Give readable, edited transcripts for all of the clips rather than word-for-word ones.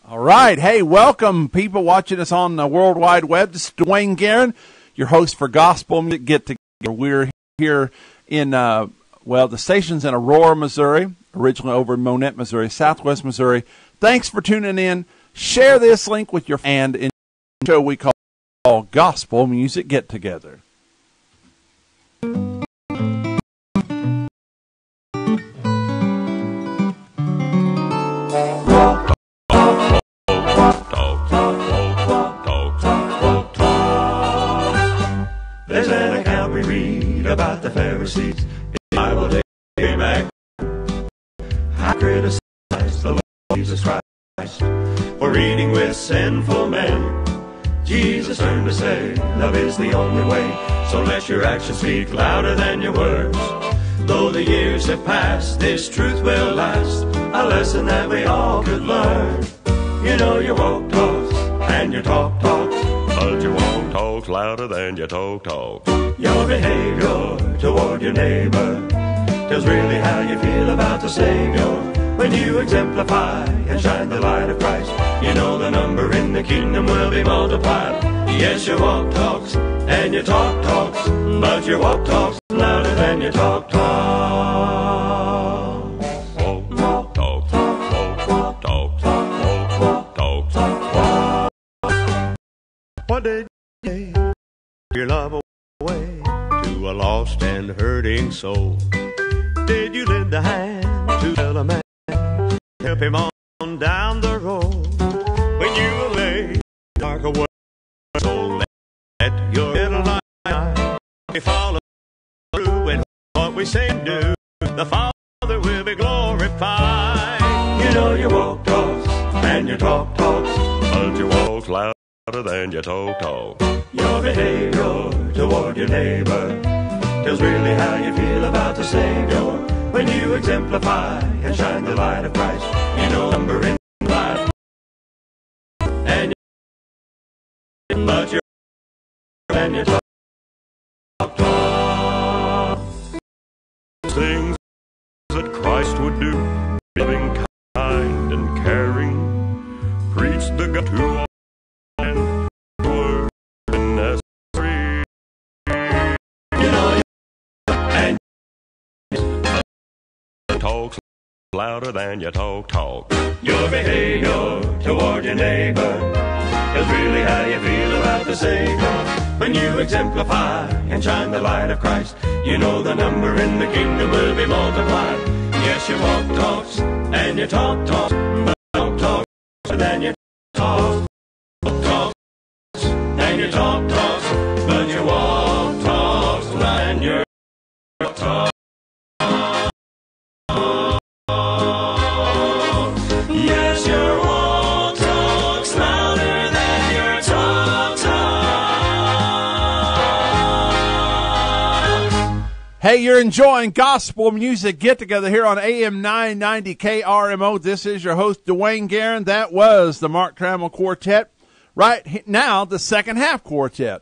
All right. Hey, welcome, people watching us on the World Wide Web. This is Dwayne Guerin, your host for Gospel Music Get Together. We're here in, the station's in Aurora, Missouri, originally over in Monette, Missouri, Southwest Missouri. Thanks for tuning in. Share this link with your friend in the show we call Gospel Music Get Together. There's an account we read about the Pharisees in the Bible day back. I criticize the Lord Jesus Christ for eating with sinful men. Jesus turned to say, love is the only way, so let your actions speak louder than your words. Though the years have passed, this truth will last, a lesson that we all could learn. You know your walk talks and your talk talks, but your walk talks louder than your talk talk. Your behavior toward your neighbor tells really how you feel about the Savior. When you exemplify and shine the light of Christ, you know the number in the kingdom will be multiplied. Yes, your walk talks and your talk talks, but your walk talks louder than your talk talks. Walk talks, walk talks, walk talks, walk. What did you say? Your love away to a lost and hurting soul. Did you lend a hand to tell a man, help him on down the road? When you lay dark away, so let your little light follow through, and what we say and do, the Father will be glorified. You know your walk talks and your talk talks, but your walk's louder than your talk talk. Your behavior toward your neighbor tells really how you feel about the Savior. When you exemplify and shine the light of Christ, you know number in life. And but your and your talk things that Christ would do, living kind and caring, preach the God to all and word and necessary. You know, and talks louder than your talk talk. Your behavior toward your neighbor is really how you feel about the Savior. When you exemplify and shine the light of Christ, you know the number in the kingdom will be multiplied. Yes, your walk talks and your talk talks, but talk talks than your talk talks and your talk talks, but your walk talks than your talk. Yes, your walk talks louder than your talk talks. Hey, you're enjoying Gospel Music Get Together here on AM 990 KRMO. This is your host, Dwayne Guerin. That was the Mark Trammell Quartet. Right now, the second half quartet.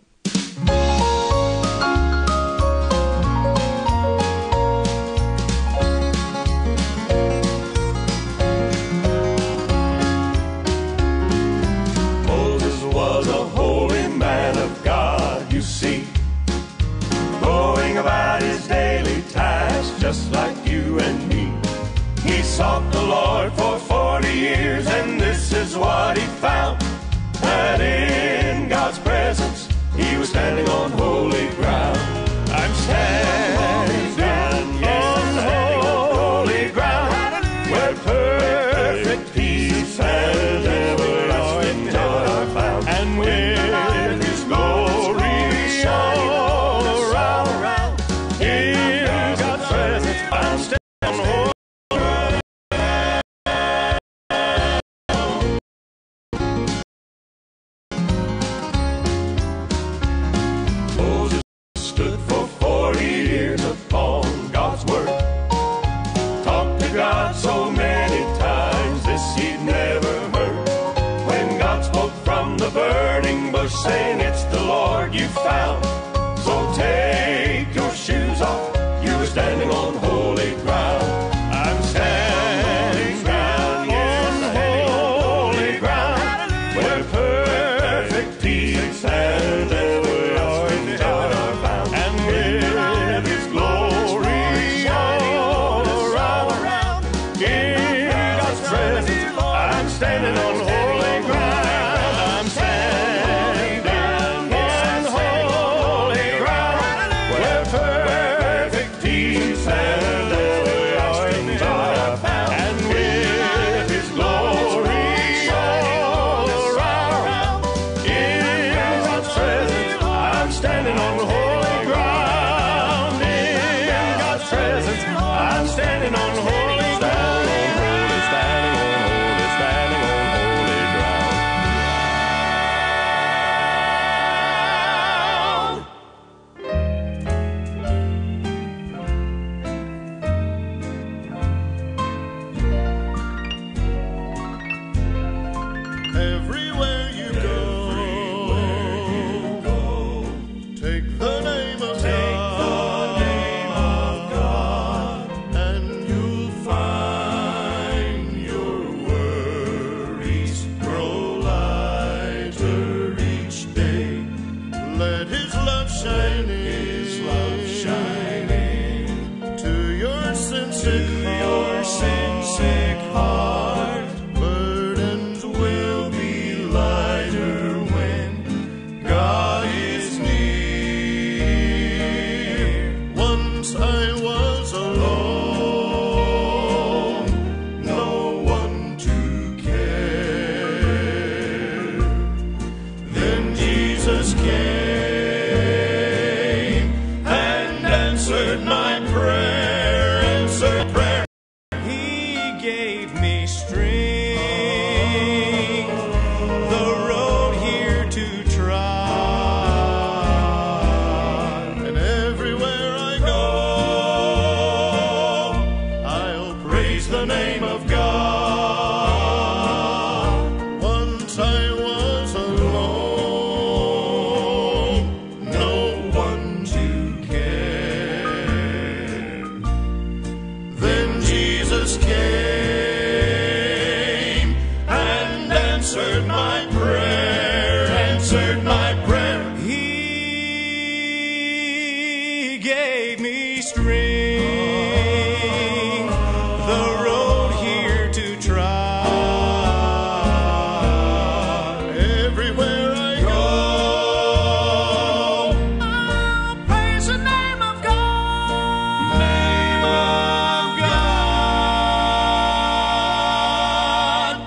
Moses was a holy man of God, you see, going about his daily tasks just like you and me. He sought the Lord for 40 years, and this is what he found, that in God's presence he was standing on holy ground. I'm standing on holy ground, where perfect peace and everlasting joy are found. And with his glory all around, in God's presence I'm standing on holy ground.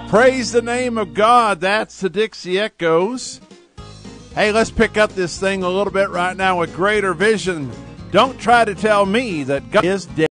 Praise the name of God. That's the Dixie Echoes. Hey, let's pick up this thing a little bit right now with Greater Vision. Don't try to tell me that God is dead.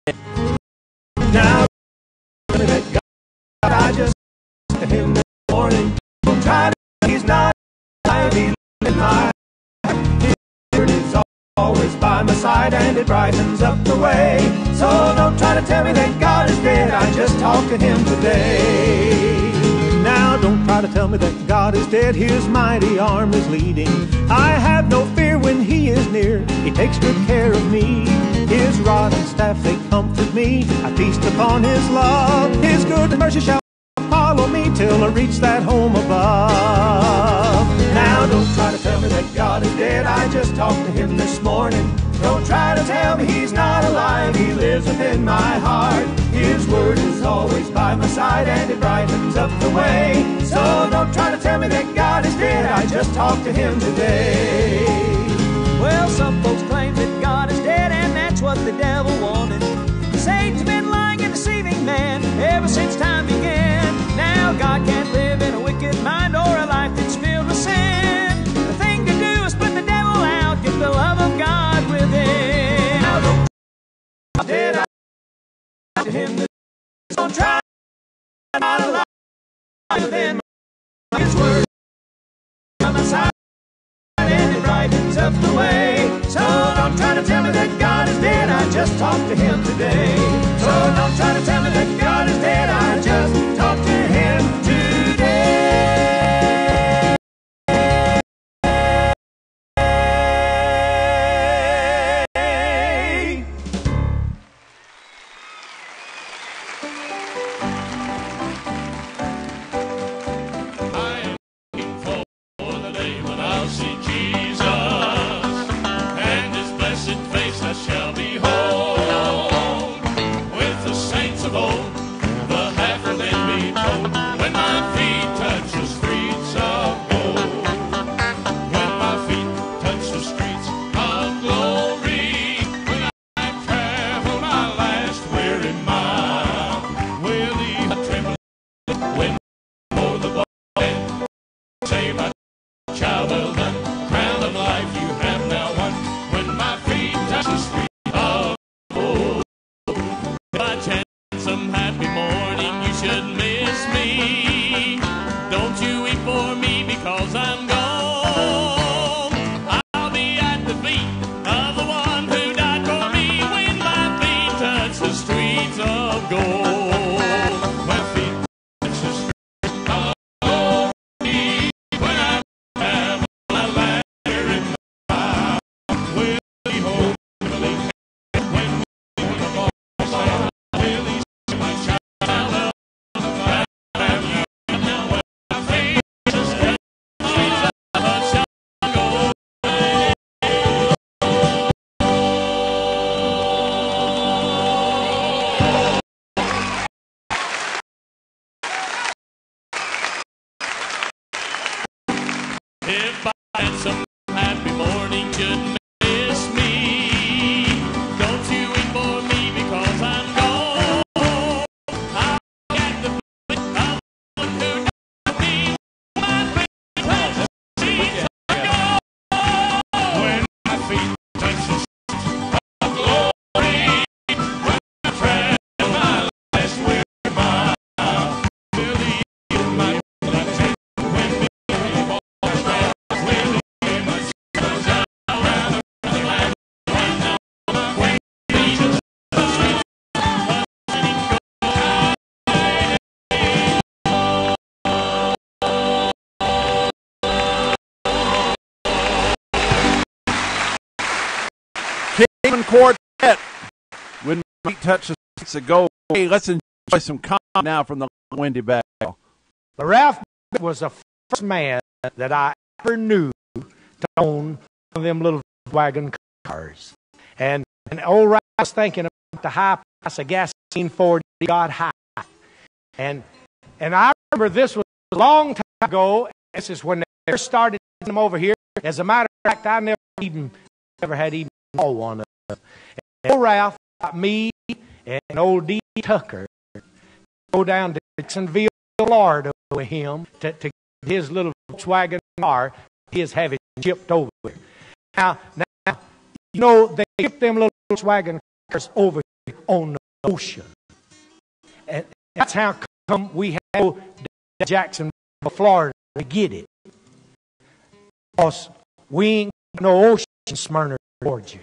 Now, that God, I just to him this morning. Don't try to, he's not alive, he lives in my heart. His word is always by my side, and it brightens up the way. So don't try to tell me that God is dead, I just talked to him today. Now don't try to tell me that God is dead, his mighty arm is leading. I have no fear when he is near, he takes good care of me. His rod and staff, they comfort me, I feast upon his love. His good mercy shall follow me till I reach that home above. Now don't try to tell me that God is dead, I just talked to him this morning. Don't try to tell me he's not alive, he lives within my heart. His word is always by my side, and it brightens up the way. So don't try to tell me that God is dead, I just talked to him today. Well, some folks claim that God is dead, and that's what the devil wanted. Satan's been lying and deceiving man ever since time began. Now God can't live in a wicked mind or a life that's filled with sin. The thing to do is put the devil out, get the love of God within. Now don't dead, I to him this. Don't try not alive within his word on my side, and it brightens up the way. So don't try to tell me that God is dead, I just talked to him today. So don't try to tell me that God is dead, I just talked to him today. Quartet when my feet touch the streets of gold. Hey, let's enjoy some comment now from the Windy Bag. Ralph was the first man that I ever knew to own one of them little wagon cars. And old Ralph was thinking about the high price of gasoline before it got high. And I remember this was a long time ago. This is when they first started them over here. As a matter of fact, I never had even all one of them. And old Ralph got me and old D. Tucker go down to Dixonville, Florida with him to get his little Volkswagen car, his having shipped over there. Now, you know, they ship them little Volkswagen cars over here on the ocean. And that's how come we have to go to Jacksonville, Florida to get it. Because we ain't got no ocean in Smyrna, Georgia.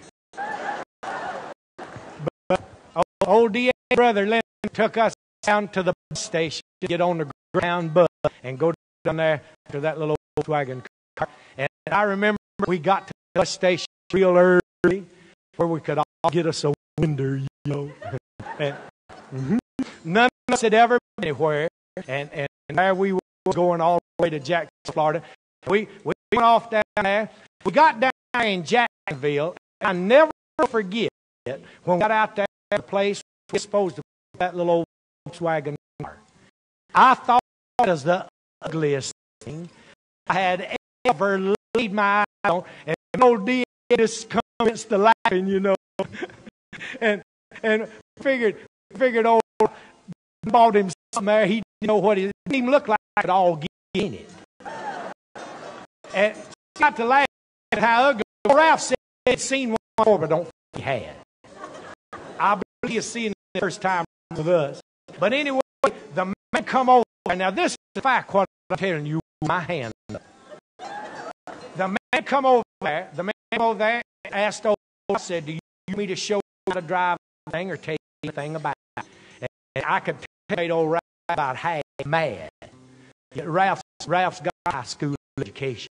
But old D.A. brother Len took us down to the bus station to get on the ground bus and go down there to that little Volkswagen car. And I remember we got to the bus station real early where we could all get us a window, you know. And none of us had ever been anywhere. And there we were going all the way to Jacksonville, Florida. We went off down there. We got down there in Jacksonville. And I never forget it when we got out there at the place we were supposed to put that little old Volkswagen car. I thought it was the ugliest thing I had ever laid my eye on. And old D just commenced to laughing, you know. and figured old bought him something there. He didn't know what it didn't even look like it all get in it. And got to laugh at how ugly. Ralph said he'd seen one before, but don't think he had. I believe he was seeing it the first time with us. But anyway, the man come over. Now this is the fact what I'm telling you, my hand up. The man come over there. The man came over there and asked old, I said, do you want me to show you how to drive anything or take anything about it? And I could tell old Ralph about half mad. Yet Ralph's got a high school education.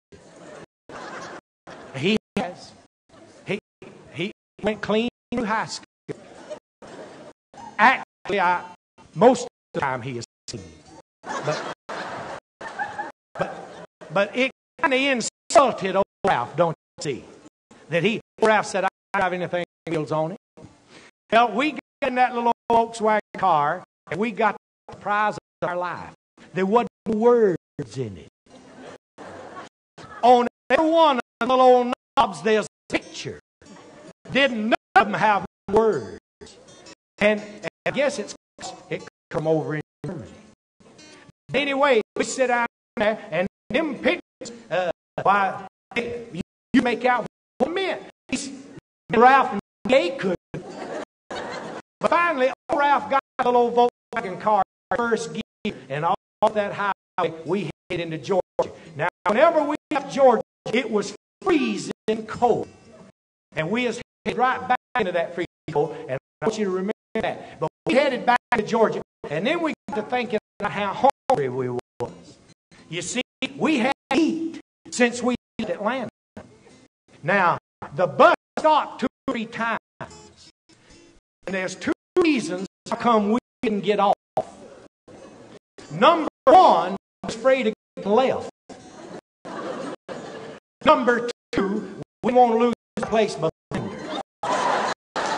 He has. He went clean through high school. Actually, most of the time he is seen. But it kind of insulted old Ralph, don't you see? That Ralph said, I don't have anything wheels on it. Well, we got in that little Volkswagen car, and we got the prize of our life. There wasn't words in it. On every one of the little old knobs, there's a picture. None of them have words. And I guess it come over in Germany. Anyway, we sit down there, and them pictures, why, you make out what it meant. Ralph and they could. But finally, old Ralph got the little Volkswagen car first gear, and off that highway, we headed into Georgia. Now, whenever we left Georgia, it was freezing cold. And we was headed right back into that freezing cold, and I want you to remember that. But we headed back to Georgia, and then we got to thinking about how hungry we was. You see, we had to eat since we left Atlanta. Now, the bus stopped 2 or 3 times. And there's 2 reasons how come we didn't get off. Number 1, I was afraid of getting left. Number 2, we want to lose the place behind her.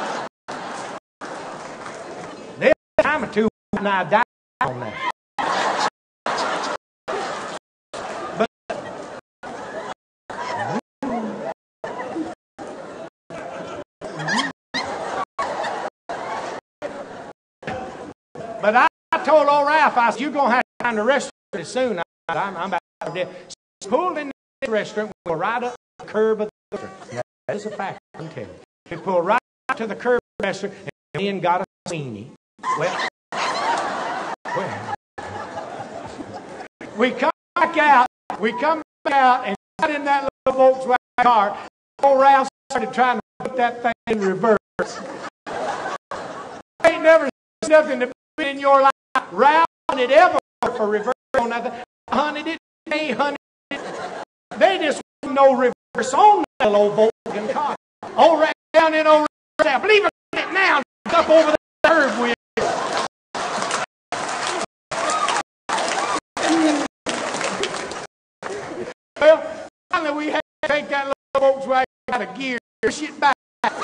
There's a time or 2 when I died on that. But I told old Ralph, I said, you're going to have to find a restaurant soon. I'm about to there. So pulled in the restaurant. We go right up the curb of the restaurant. That is a fact, I can tell you. We pulled right up to the curb of the restaurant and then got a sweeney. Well, we come back out. We come back out and got in that little Volkswagen car. Old Ralph started trying to put that thing in reverse. Ain't never seen nothing to in your life. Ralph hunted ever for reverse on nothing. Hunted it, they hunted it. They just wouldn't know reverse on that old Volkswagen car. Old Ralph down in old Ralph. Believe it now, up over the curve with it. Well, finally we had to take that little Volkswagen out of gear, push it back,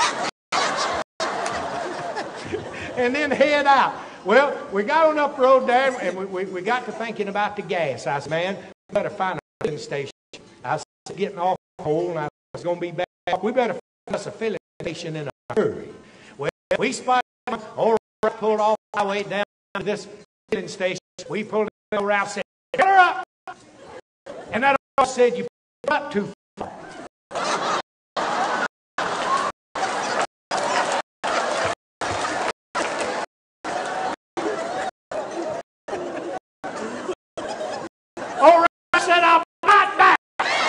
and then head out. Well, we got on up the road there, and we got to thinking about the gas. I said, man, we better find a filling station. I was getting off the hole, and I was going to be back. We better find us a filling station in a hurry. Well, we spotted one. All right, pulled off the highway down to this filling station. We pulled Ralph said, "Get her up." And that old said, "You put her up too far." Old Ralph said, "I'll fight back."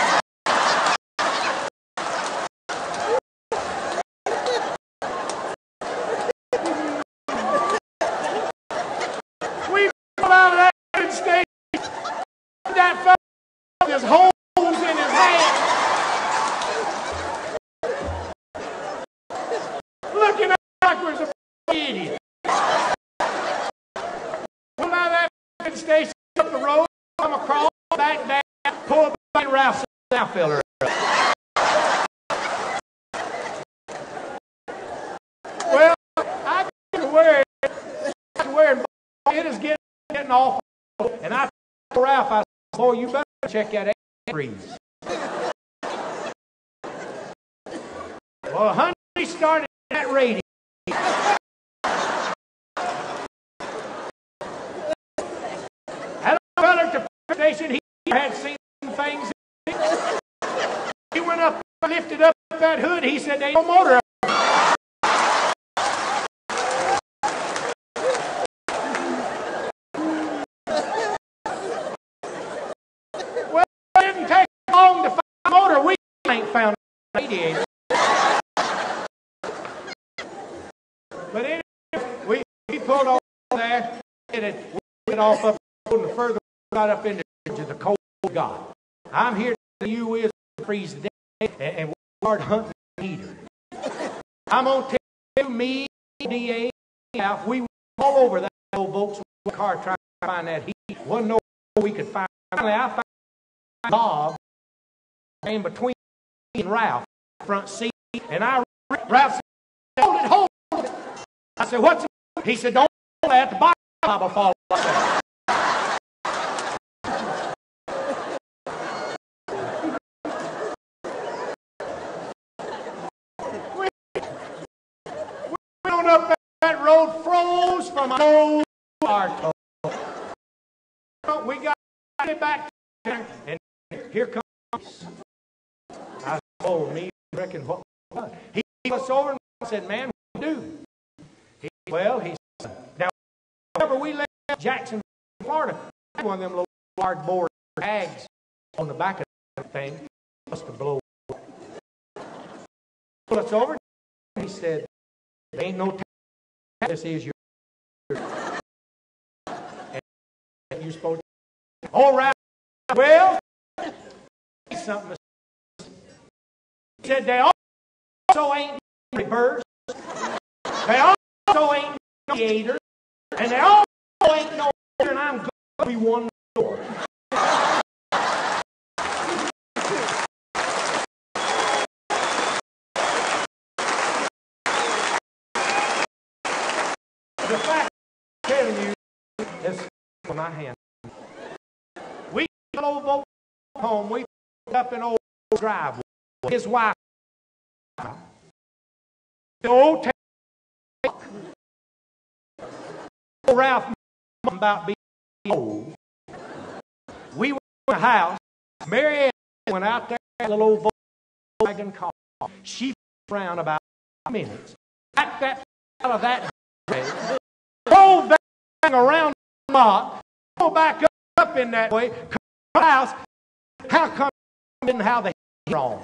We pulled out of that station. That fellow with his holes in his hand, looking at us like we're some idiot. Pulled out of that station, up the road, come across, back down, pull back Ralph's outfielder. Well, I get wearing it is getting off, and I told Ralph, I said, "Boy, you better check that breeze." Well, honey started that radio. That fella at the station, he had seen things. He went up, lifted up that hood. He said, "There ain't no motor up." Well, it didn't take long to find a motor. We ain't found a radiator. But anyway, we pulled off there, and we went off up the road, and further got up into the cold God. I'm here to tell you is freeze the day, and we start hunting the heater. I'm gonna tell you, me, D.A., Ralph, we were all over that old Volkswagen car trying to find that heat. Wasn't no we could find. Finally, I found Bob in between me and Ralph, front seat, and Ralph said, "Hold it." I said, "What's it?" He said, "Don't let the Bob will fall like that." We went up that road, froze from an old car. We got it back there, and here comes. I told me, reckon what? He was over and said, "Man, what do you do?" He said, "Now, whenever we left Jackson, Florida, I had one of them little cardboard bags on the back of that thing. Must have blown." Pull us over. He said, "There ain't no time. This is your. And you're supposed to. All right. Well, something." He said, "They also ain't reverse. They also ain't no radiator, and they also ain't no motor, and I'm going to be one door." The fact I'm telling you is in my hand. We drove home. We up in old driveway. His wife. The old Ralph about being old. We went to the house. Mary Ann went out there in a little old Volkswagen car. She frowned about 5 minutes. Back that out of that way. Drove that thing around the lot. Go back up in that way. Come to the house. How come you didn't have the heat on?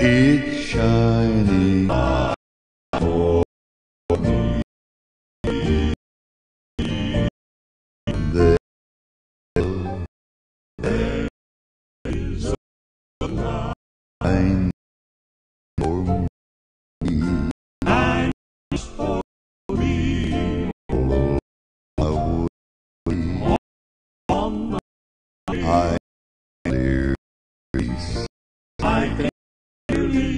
It's shining for me. There is a line for me. Line for me. I would be on my clear face. I clearly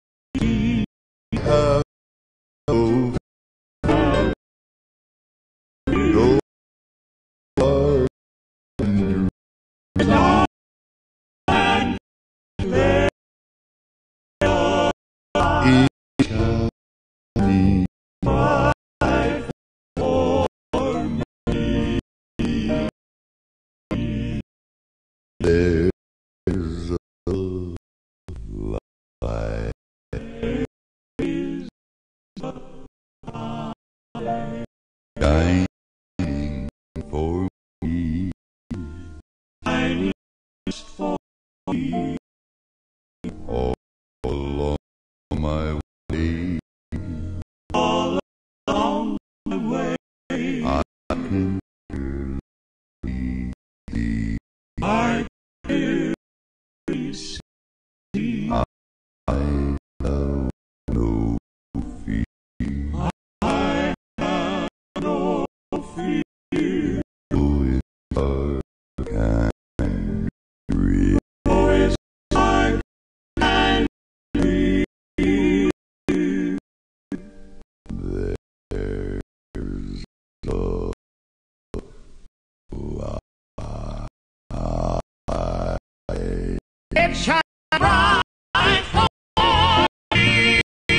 have no far and there each shining light for me. There's a light. Shining for me, shining for me, all along my way, all along my way. I can clearly see, I clearly see. I have no fear. I have no fear. Who is our kind real? Who is our kind real? There's a light. It shines bright for me.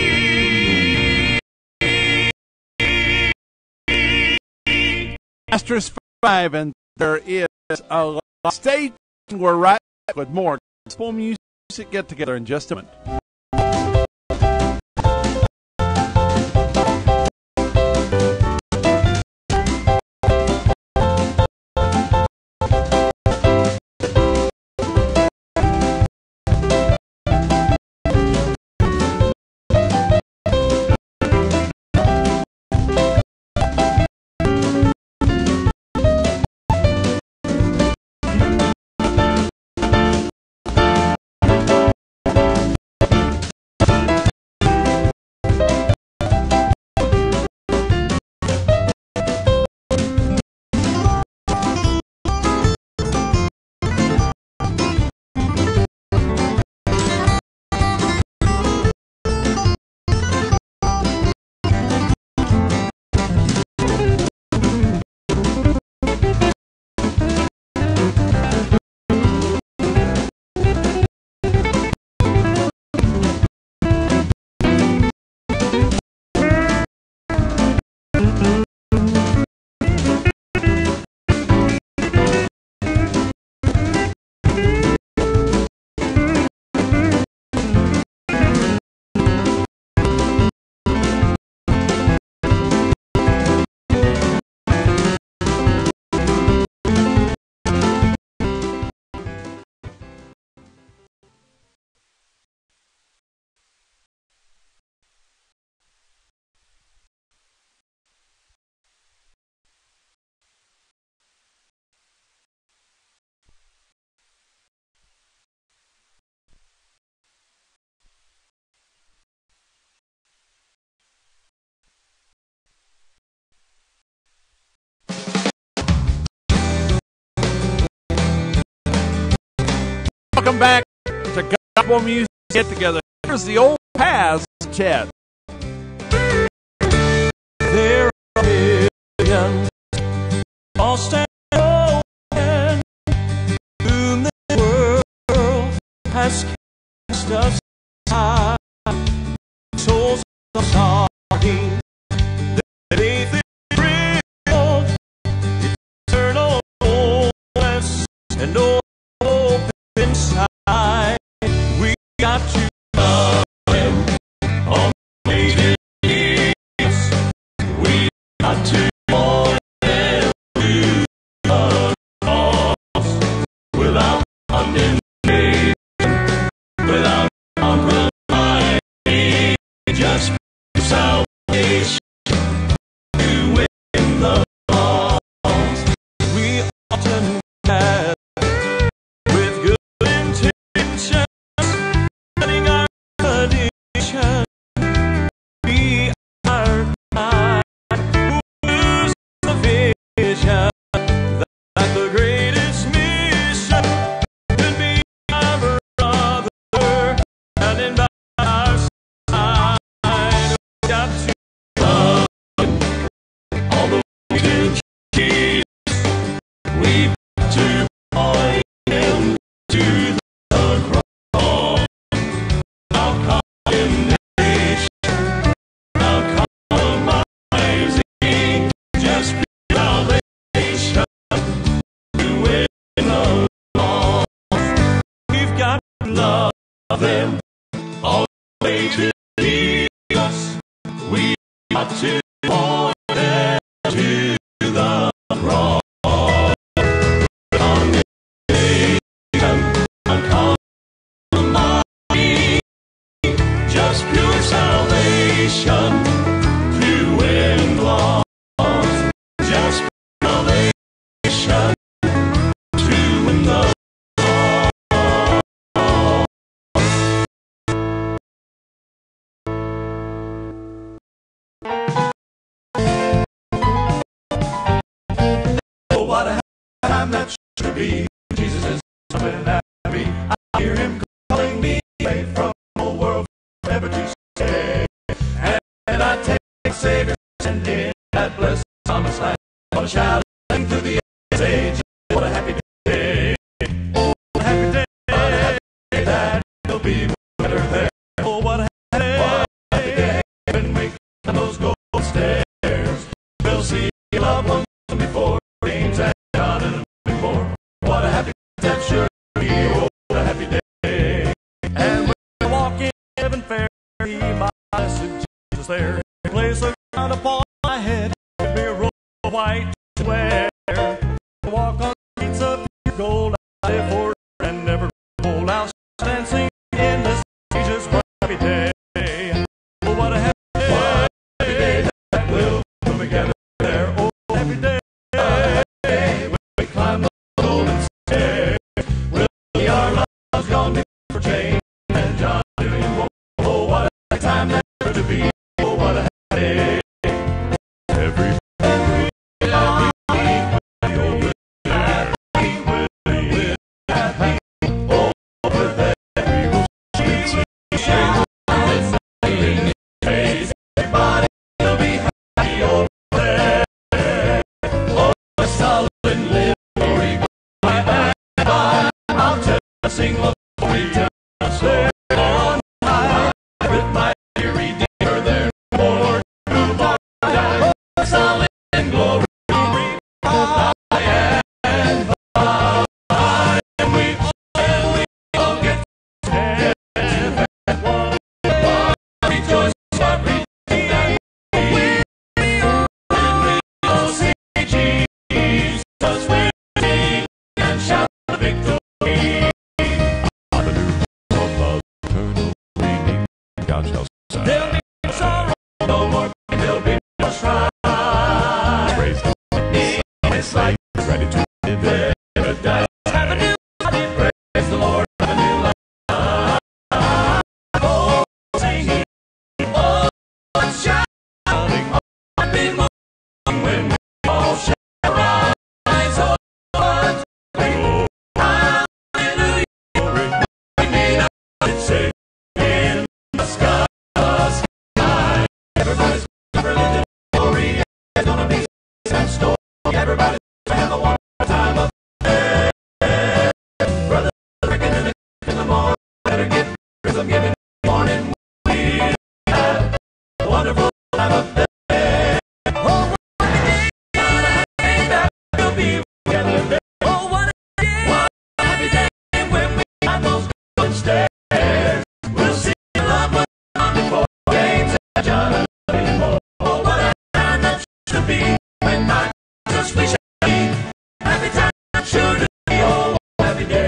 Masters 5, and there is a lot. Stay tuned. We're right back with more gospel music get together in just a minute. Welcome back to Gospel Music Get Together. Here's the old Paz chat. There are millions lost and broken, whom the world has cast aside. Souls are sorry, their faith is real, eternal fullness and no hope inside. We got to love Him on the days. We got to more than do the cross without condemnation, without compromise. running by our side. We got to love Him, although we do cheese. We've got to point Him to the cross. Our condemnation, our compromising, just be salvation to win the lost. We've got to love Him all the way to Jesus. We've got to point Him to the cross. Just pure salvation to win lost. Just pure salvation to win the Oh, what a time that should be. Jesus is coming at me. I hear Him calling me away from the world forever to stay. And I take Savior's hand in that blessed promised land. What a shouting through the age. What a happy day. Oh, what a happy day. What a happy day that will be better there. Oh, what a happy day. What a happy day when we climb those gold stairs. We'll see loved ones before James and John and before. What a happy that sure be. Oh, what a happy day. And when I walk in heaven fair, He my blessed Jesus there. Place a crown upon my head, give me a robe of white to wear. Walk on streets of pure gold, I live for and never hold out and sing in this Jesus happy day. Oh, what a happy day. What a happy day that will come together there. Oh, happy day. When we climb the golden stairs, we'll see our love's gone for James and John doing more. Oh, what a time that to be. Oh, what a happy day. Every sing love we tell us on high with my dear Redeemer there. Lord, who died, solid in glory, high and high, and we all get together. One rejoice, rejoice that we all see Jesus winning and shout the victory. There'll be no sorrow no more. There'll be no strife. Praise the it's like ready to live there. Have a new life. Praise the Lord. Have a new life. Oh, singing. Oh, shouting. I've been moving when we all shall rise. Oh, what? Oh, hallelujah. We need a say. Everybody's religion, glory, it's gonna be some story. Everybody's gonna have a one time of day. Brother, drinking in the morning, better get rhythm giving morning. We have a wonderful time of day. Oh, what a day, that will be together there. Oh, what a day, what a happy day when we have those good stairs. We'll see love was on before James and John. Oh, what a time that should be when my just we shall be. Happy time sure to be. Oh, happy day.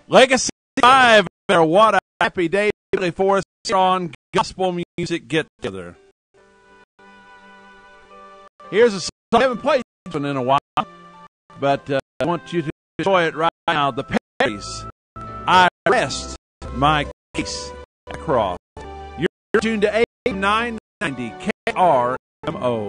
Legacy Live. What a happy day for us here on Gospel Music Get Together. Here's a song I haven't played this one in a while, but I want you to enjoy it right now. The Perrys, I Rest My Case at the Cross. You're tuned to AM 990 KRMO.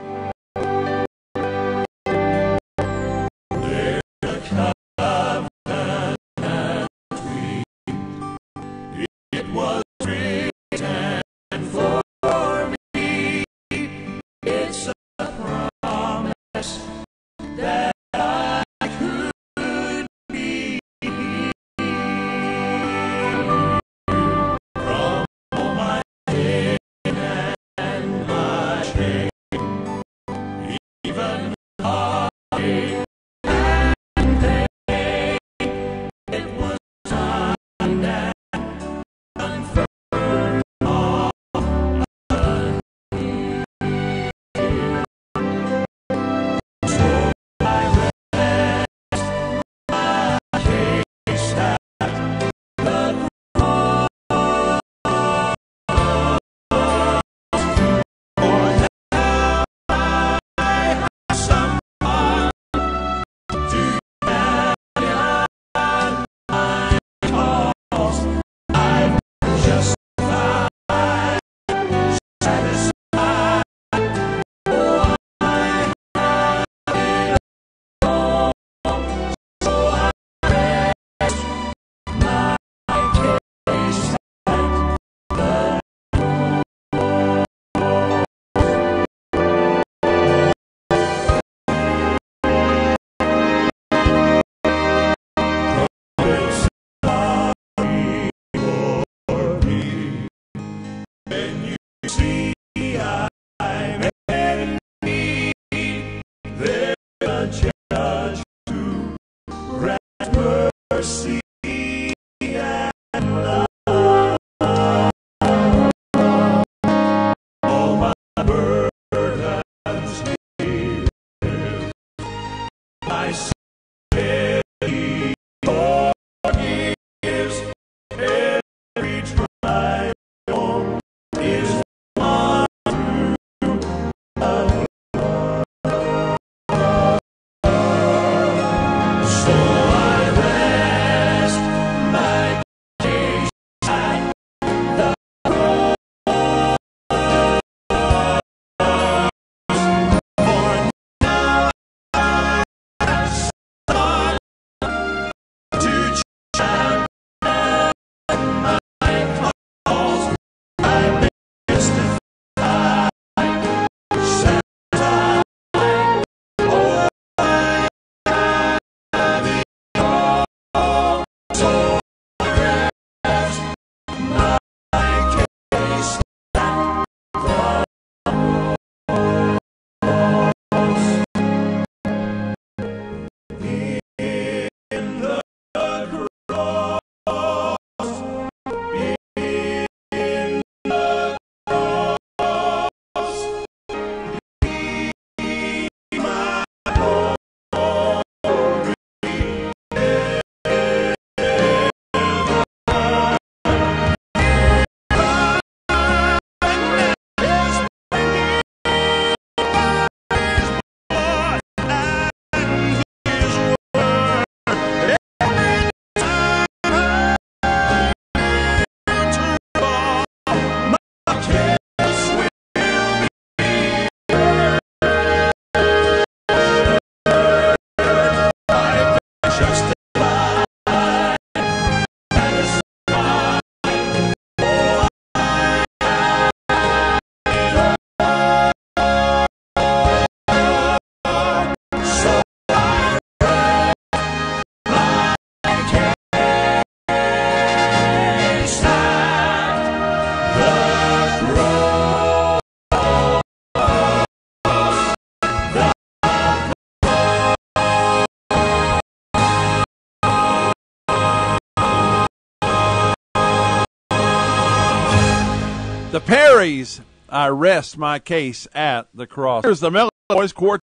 The Perrys, I Rest My Case at the Cross. Here's the Melody Boys Quartet.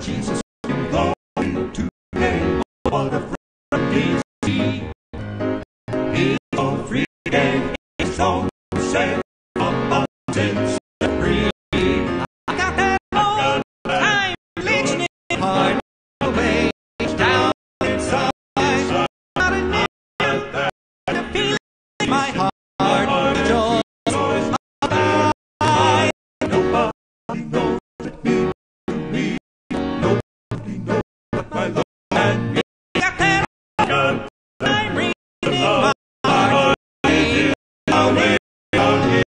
Jesus in glory today. What a friend is he. He's so free and he's so safe. Abundance free. I got that old time religion in heart away down inside. Not a minute, a feeling in my heart. Joy abide. Nobody knows but me. Nobody knows but my Lord and me. Got that old time religion in my heart away on his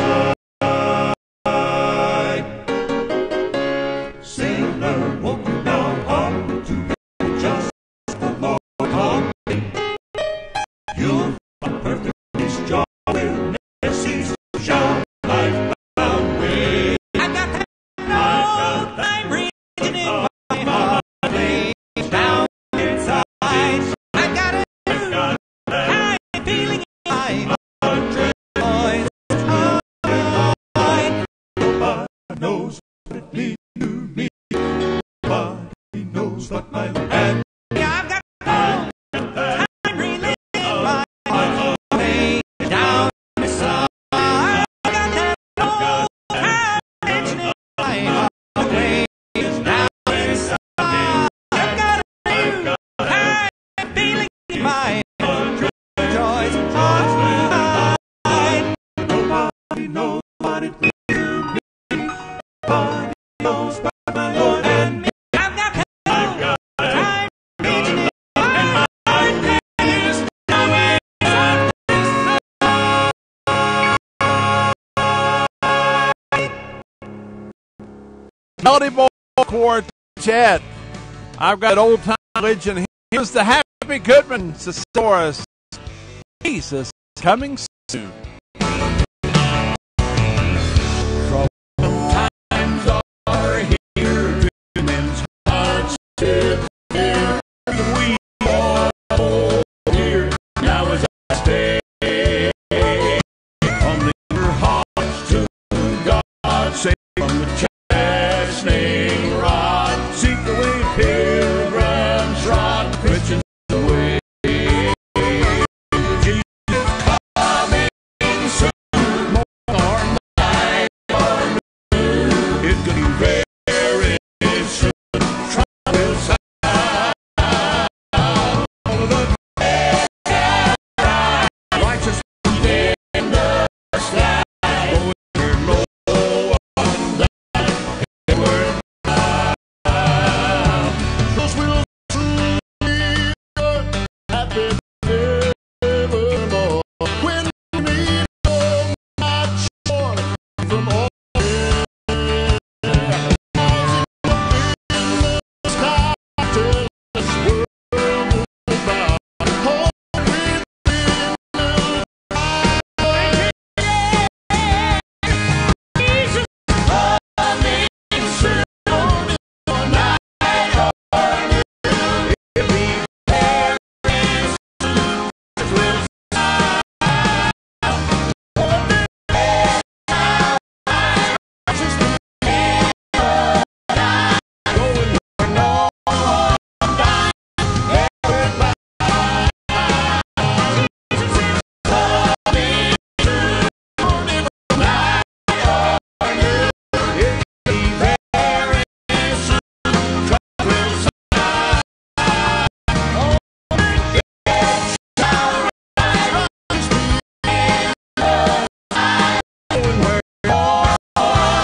side. Sailor, won't you now come to heaven just as the Lord called me? You'll find perfect peace, joy will never cease to shine life found way. I got that old time region in my heart, way down inside. I got a new kind of feeling in my heart. Joy abide. Nobody knows what it means to me. Nobody knows but my Lord and me. I've got time religion in my heart, way down inside. I got that old time religion in my heart, way down inside. I've got a new kind of feeling in my heart. Joy abide. Nobody knows what it means to me. Nobody knows but my Lord and me. I've got that old time religion in my heart, way down Melody Boy Quartet. I've got old time religion. Here's the Happy Goodman Thesaurus. Jesus coming soon. times are here to men's hearts to fear. We all here now as I stay on the hearts to God, save from the chastening rod. Seek the way pilgrims trod, Christians away. Jesus coming soon, more or night or noon. It's gonna be very soon. Trouble side. All of the righteous in the sky. Going where no one died. Word bound. Those will soon be happy evermore. When we meet so much more from all sky till this world is bound. Hold with Jesus coming soon. Or night or noon. If he tarries soon, it will sound. Hold it now, righteous people die. Going where no one died. Everybody. Jesus is coming soon. Or night or noon. If he tarries soon, trouble will sound. Hold it now, righteous people die. Going where no one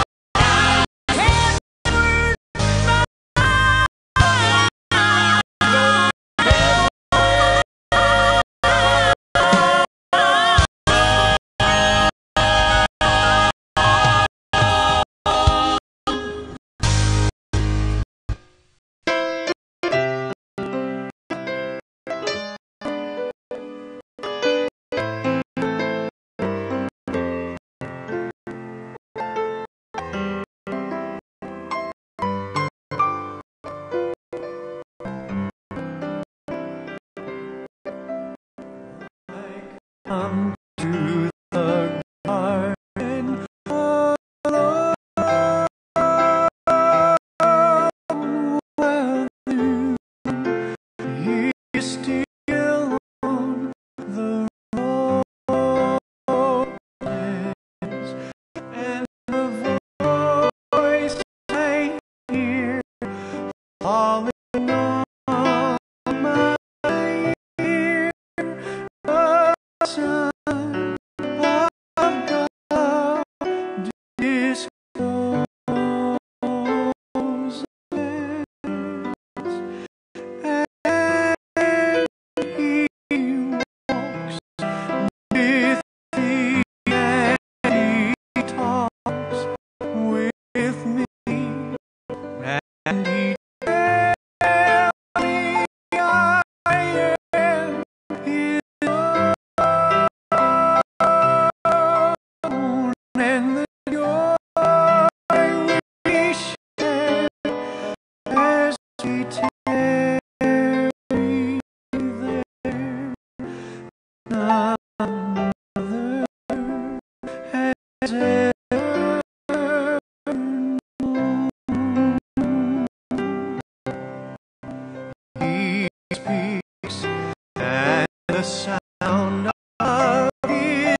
come to the garden alone. Son of God discloses, and He walks with thee, and He talks with me, and He tells me I am His own, and the joy we share as we tarry there. None other has ever known. He speaks, and the sound of His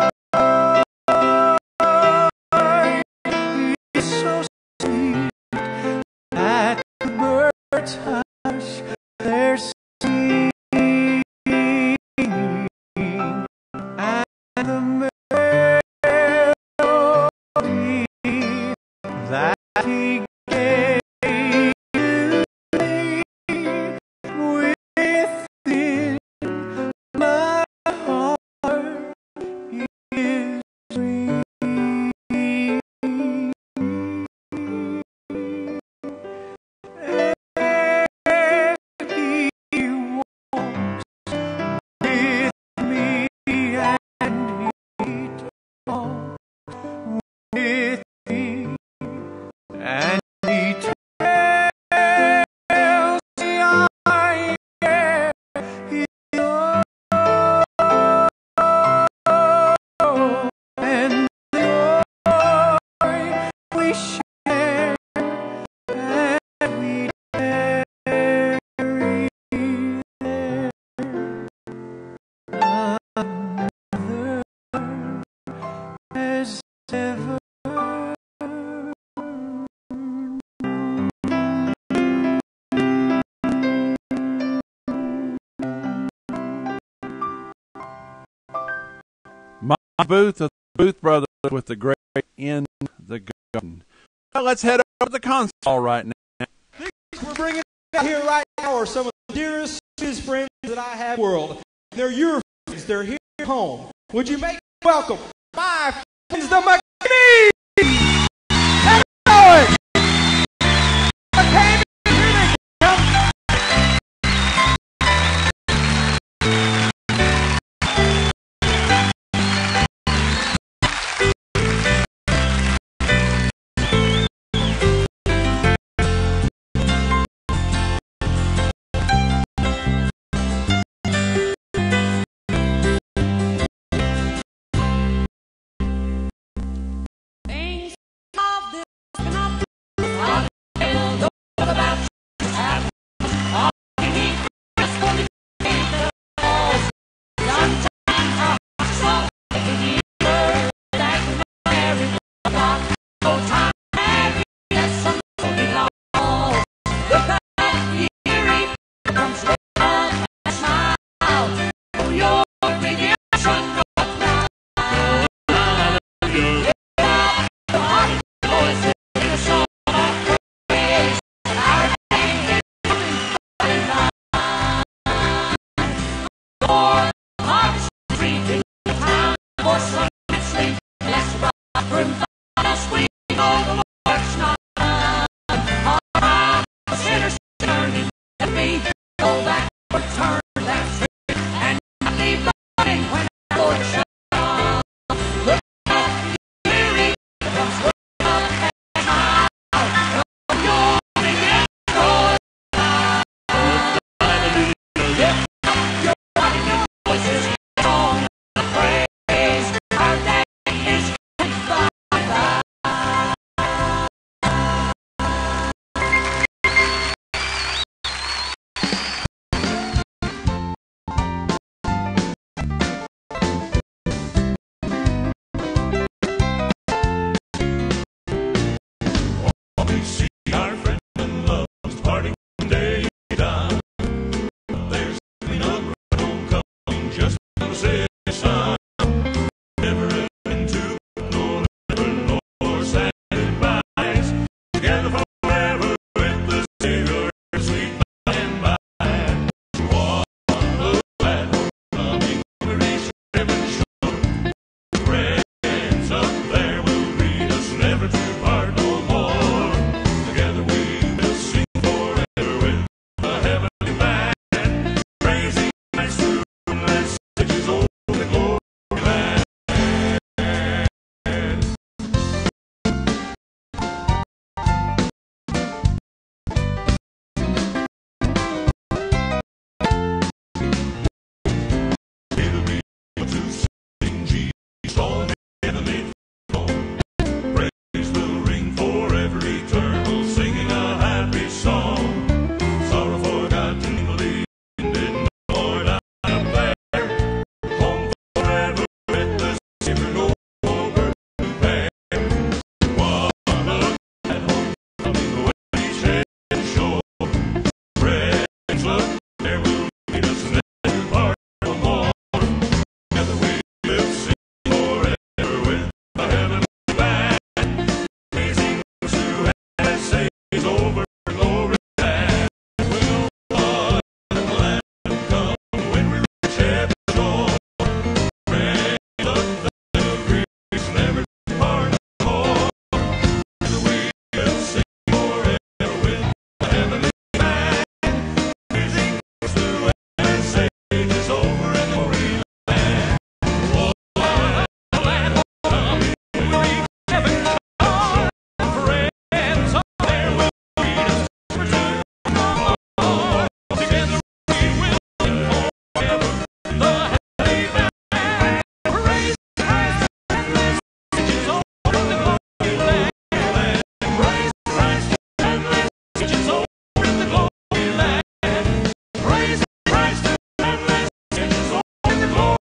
voice is so sweet that the birds hush their singing, and the melody that He gave me within my heart is free. And He walks with me, and He talks with me, and He tells me I am His own, and the joy we share as we tarry there. None other has ever Mike Booth, the Booth brothers, with the great In the Garden. Well, let's head over to the console right now. We're bringing out here right now are some of the dearest, sweetest friends that I have in the world. They're your friends. They're here at home. Would you make them welcome my friends, the McKinney? together forever with the Savior, sweet by and by. One look at homecoming, we reach heaven shore. Friends up there will greet us, never to part no more. Together we will sing forever with the heavenly band, praising Christ through messages over the glory land. It'll be to sing Jesus on heavenly throne. Praise will ring forever eternal, singing a happy song. Sorrow forgotten, believed in the Lord I am there. Home forever with the Savior, no more burden to bear. One look at home, coming the way we share the shore. Friends, look, there will meet us never part no more. Together we will sing forever with the heavenly band, praising those who have saved over glory land. We'll flood the land and come when we reach heaven's shore. Friends, look, the Greeks never part no more. Together we will sing forever with the heavenly band, praising those who have saved over glory land. Oh, land coming, we reach heaven's shore. Friends up there will meet us never to part. Together we will sing forever the heavenly band, praise Christ and messages over the glory land. Praise Christ and messages over the glory land. Praise Christ and messages over the glory land.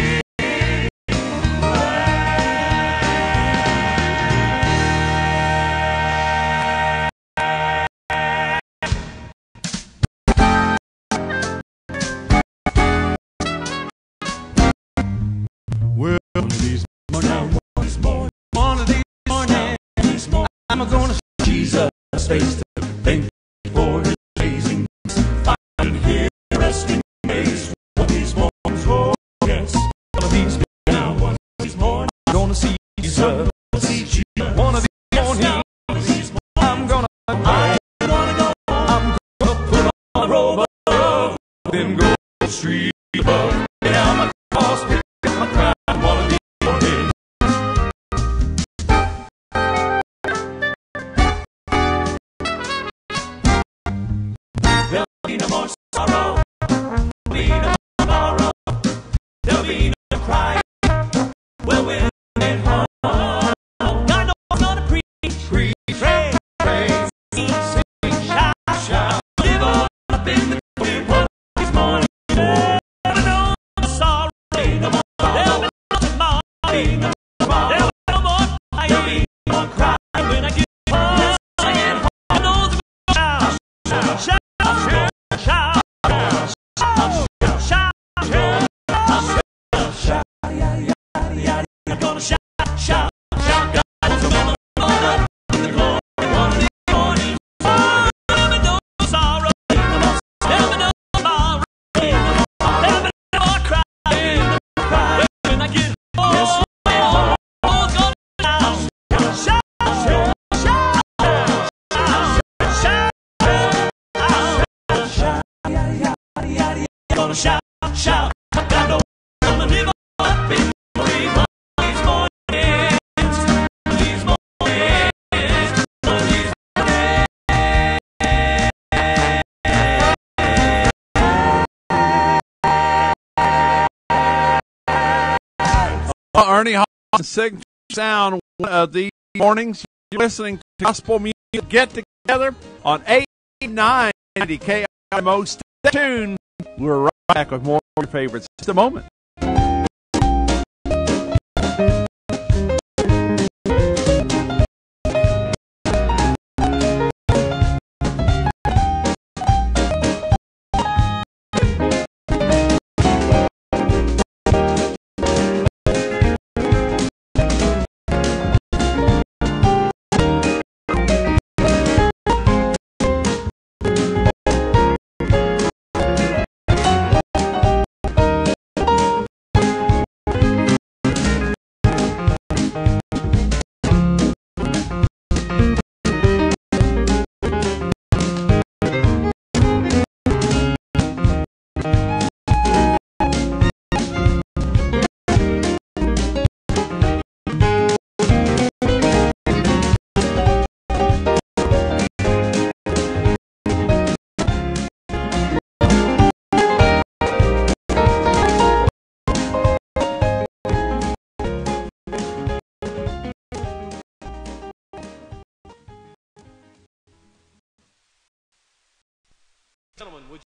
Well, these morning, one of these mornings, I'm gonna see Jesus face to face for his amazing find here resting place. One of these mornings, oh yes, one of these now, one of these mornings, I'm gonna see Jesus. One of these mornings, I'm gonna go, I'm gonna put on a robe of, then go street above, get out my cross, pick up my crown. One of these mornings. There'll be no more sorrow, there'll be no tomorrow, there'll be no crying. Well, we're at home. I know I'm gonna preach, praise, sing, shout, live on up in the glory. One of these mornings, never know the sorrow, no more. There'll be no tomorrow, there'll be no more crying, there'll be no more crying when I get home. I get home, I know the shout, shout, shout, shout, shout, shout, shout, I'm gonna shout, shout, shout, God's gonna run up in the glory. One of these mornings, there'll be no sorrow, there'll be no tomorrow, there'll be no more crying when I get home. Oh, gonna shout, shout, shout, shout, shout, gonna shout, shout. I know I'm gonna live up in the glory. One of these mornings, these mornings, one of these Ernie Hawkins' signature sound of these mornings. You're listening to Gospel Music Get Together on 8990 KIMO. Stay tuned. We're right back with more of your favorites in just a moment. Gentlemen, would you?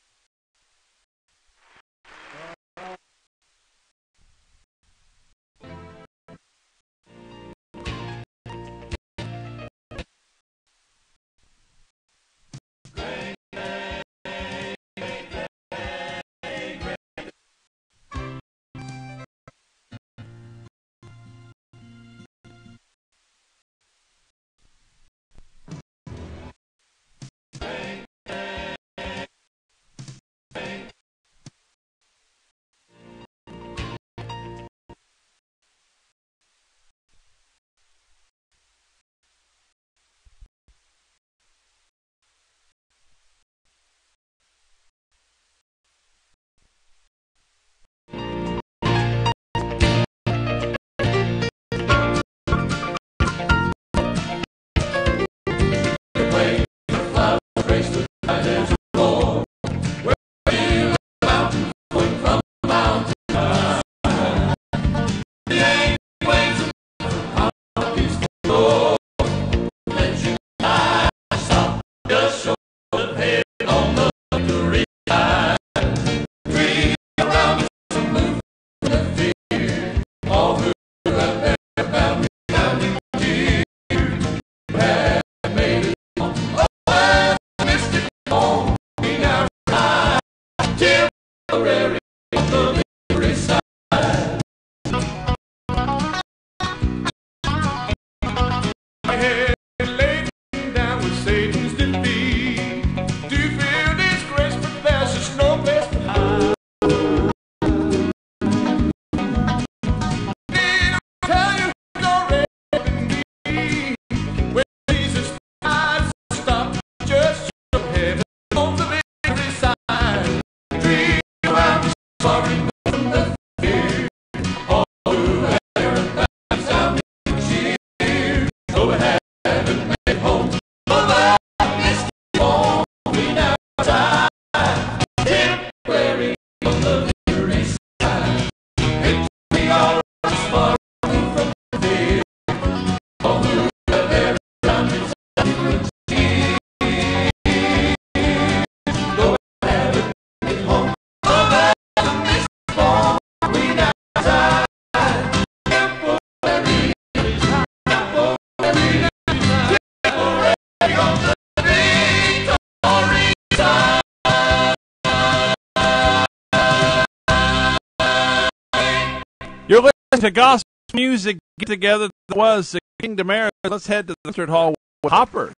You're listening to Gospel Music Get Together. That was Kingdom Era. Let's head to the concert hall with Hopper.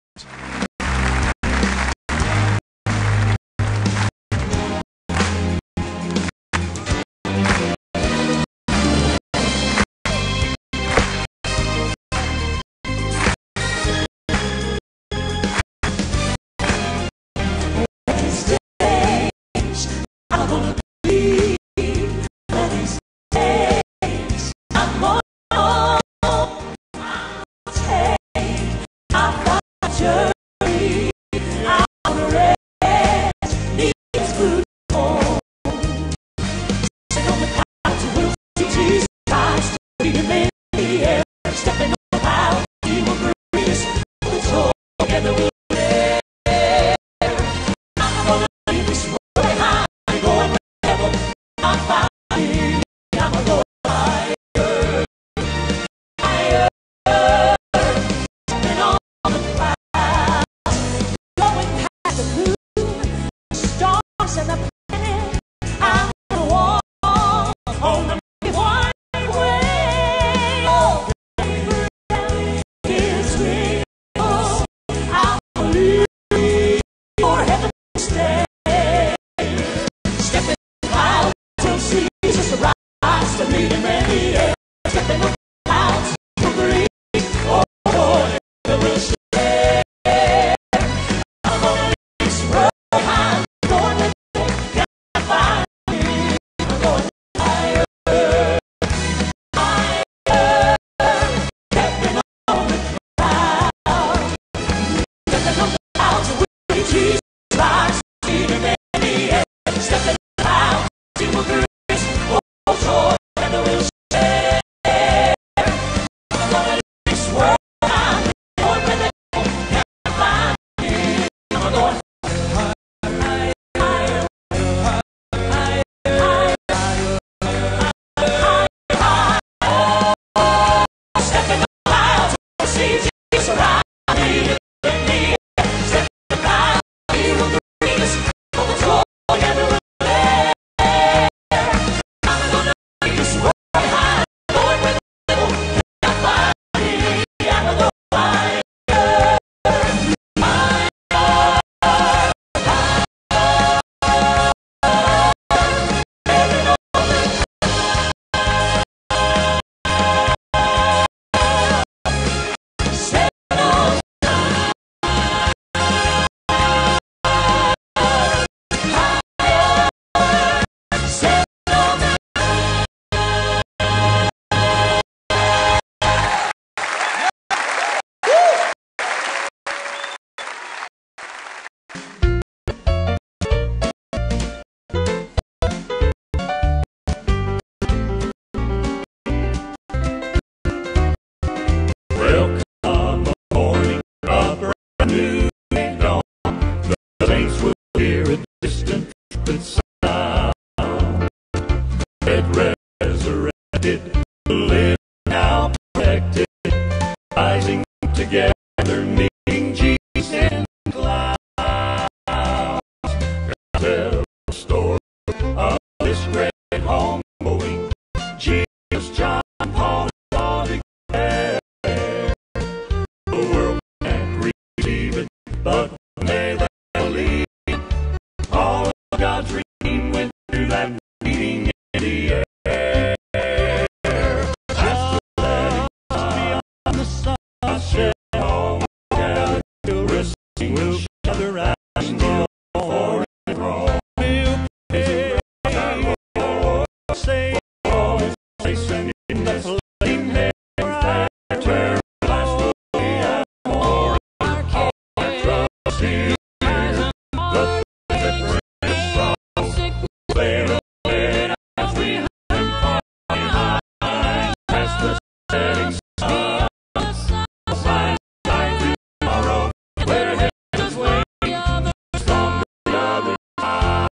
Jesus, John, Paul, and all declare. The world can't receive it, but they that believe. All of God's redeemed went through that meeting in the air. That's the letter beyond the sunset. All gathered to receive will shut their eyes still for it all. We'll pay our Lord, say always placing in the flame hair. After last will be at more. Our trust in the difference from fade away as we hide behind past the setting sun. Find light tomorrow where heaven's way from the other side.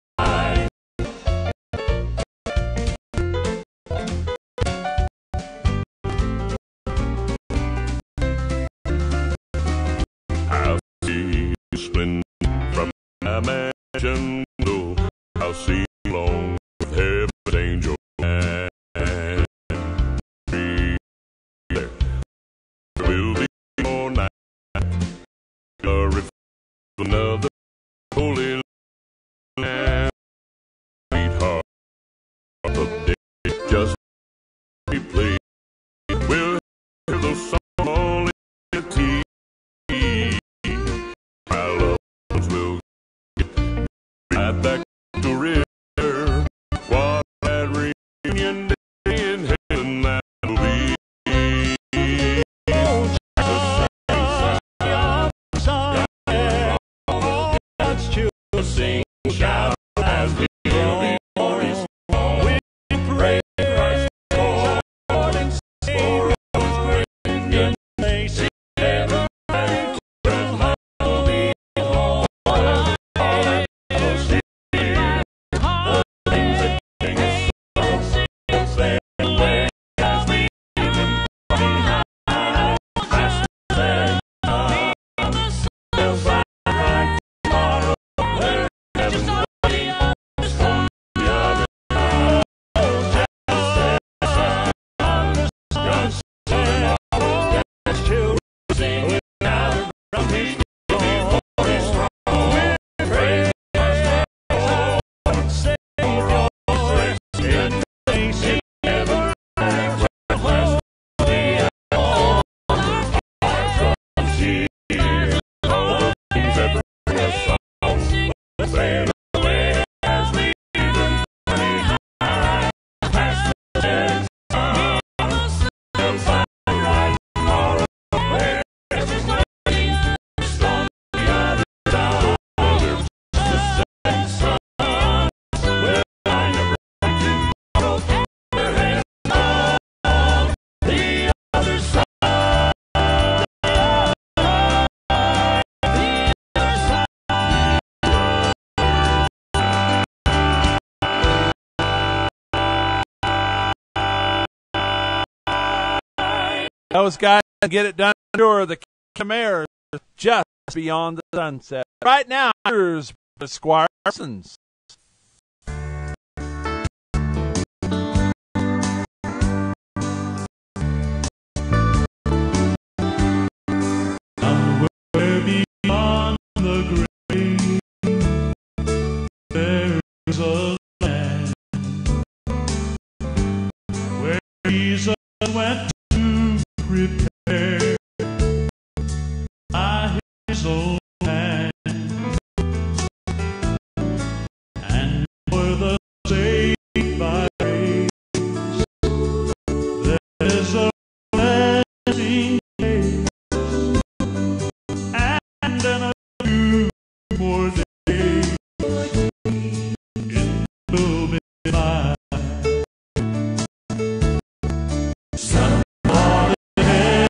I'll see you splendid from my mansion window. I'll see you along with heaven's angel and there will be more night. Glory for another holy land. Sweetheart of day, just be pleased. We'll hear those songs on the TV. My loved ones will get right back to rear. What that reunion day in heaven that will be. All God's children sing, shout as we go before His throne. We pray Christ Lord and Savior for and they see heaven and earth will be home. All that will see the things that bring us sorrow will fade away as we leave them behind. Past the setting sun, they'll find right tomorrow where heaven's way is from the other side. God's children sing with another from His throne. Before His throne, praise Christ our Lord, Savior, rest in peace in heaven and rest we at home. Our trust is all the things that bring us home. Will fade away as we leave them behind. Past the setting sun, they'll find right tomorrow where heaven's way is on the other side. There's the setting sun, we'll find a bright tomorrow where heaven's on the other side. Those guys get it done. Sure, the Chimaires just beyond the sunset. Right now, here's Squire Parsons. Somewhere beyond the grave, there's a land where Jesus went to prepare by His own hand, and for the saved by grace, there's a blessing place, and then a few more days it will be mine. Somebody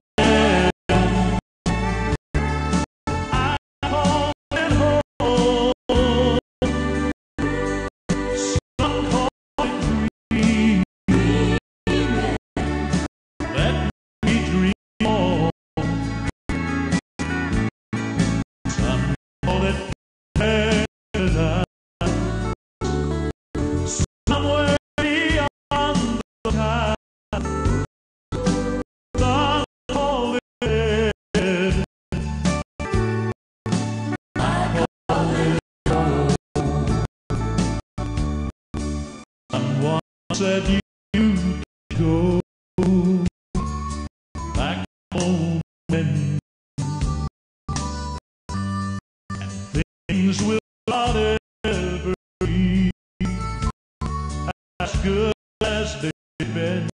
said you go back home and things will not ever be as good as they've been.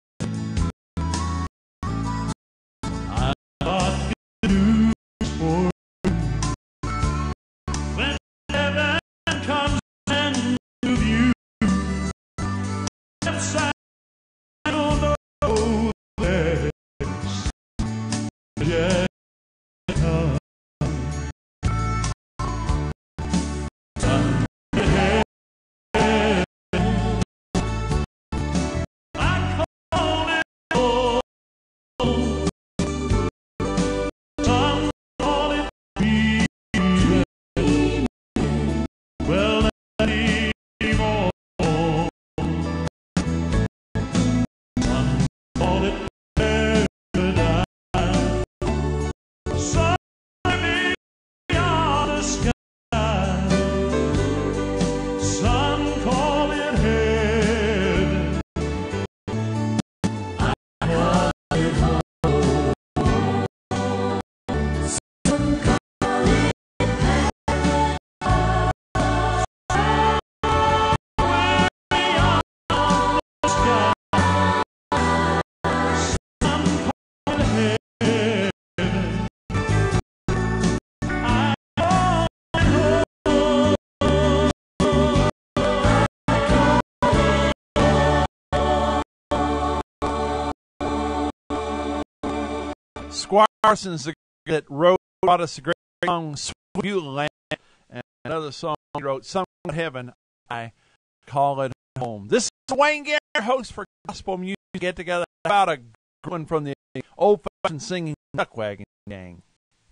I've got good news for you. When heaven comes and with you, yes, I don't know there's yet come. Squire Parsons, the guy that wrote us a great song, Sweet Beulah Land, and another song he wrote, Some Heaven, I Call It Home. This is Wayne Garrett, host for Gospel Music Get Together, about a good one from the old-fashioned singing duck wagon gang.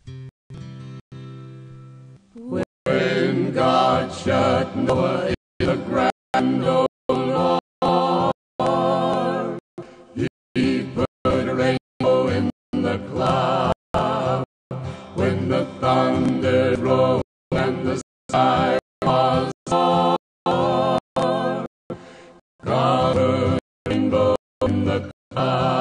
When God shut Noah in the grand old Lord, He put a rainbow in the cloud. When the thunder rolled and the sky was dark, God put a rainbow in the cloud.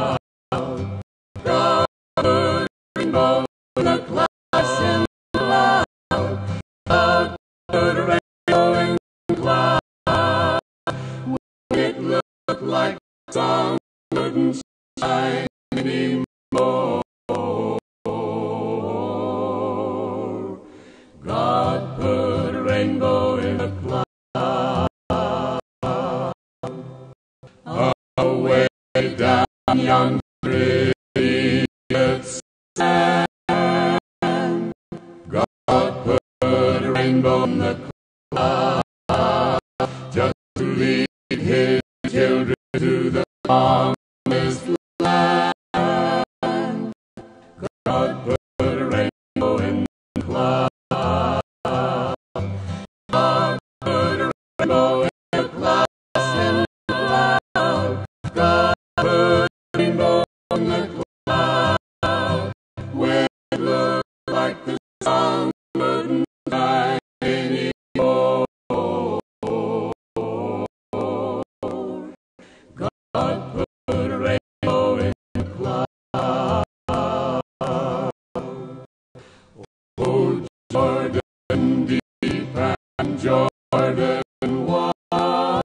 God put a rainbow in the cloud. God put a rainbow in the cloud. When it looked like the sun wouldn't shine anymore, God put a rainbow in the cloud. Away down yonder idiot's sand, God put a rainbow in the cloud, just to lead His children to the promised land. God put a rainbow in the cloud. God put a rainbow in the clouds and the cloud. God put a rainbow in the cloud. When it looked like the sun wouldn't shine anymore, God put a rainbow in the cloud. Oh, Jordan deep and Jordan wide,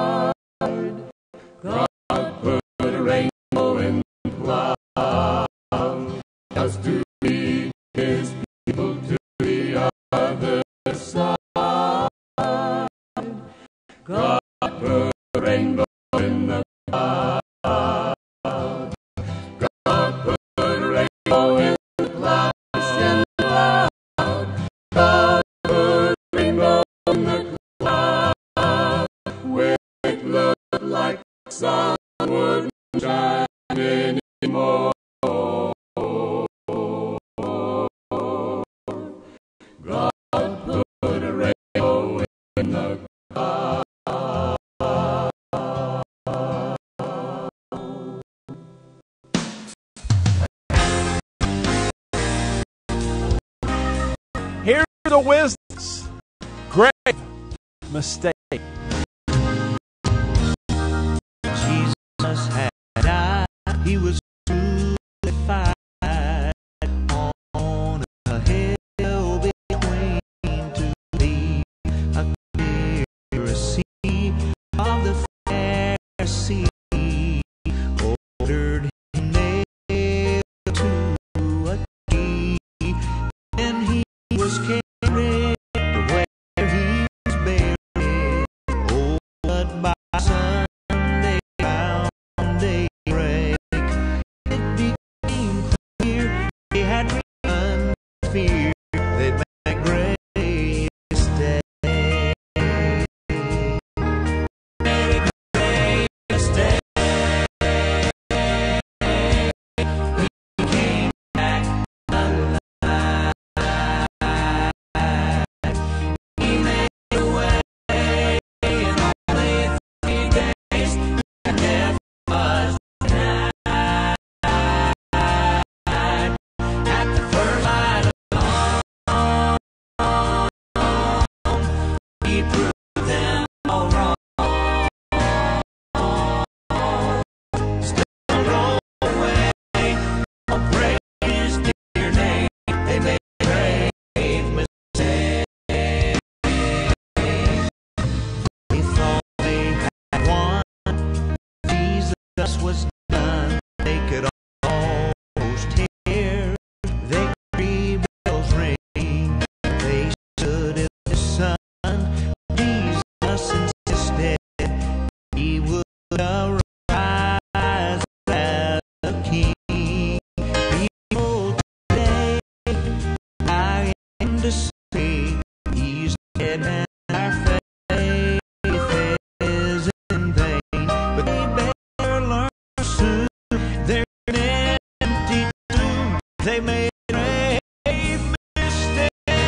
God put a rainbow in the cloud, just to lead His people to the other side. God put a rainbow in the cloud. God put a rainbow in the clouds and the cloud. God put a rainbow in the cloud. When it looked like the sun wouldn't shine anymore, God put a rainbow in the cloud. Here's the Wisdoms. Grave mistake. he was crucified on a hill between two thieves. A Pharisee of the Pharisee ordered him nailed to a tree, and he was carried to where he was buried. Oh, but by Sunday round daybreak, it became clear he had run fear. They'd make grace day. Jesus was done, they could almost hear their three bells ring. They stood in the sun. Jesus insisted he would arise as a king. People today dying to see he's dead and our faith is in vain. But they learn soon they're an empty tomb. They made a mistake.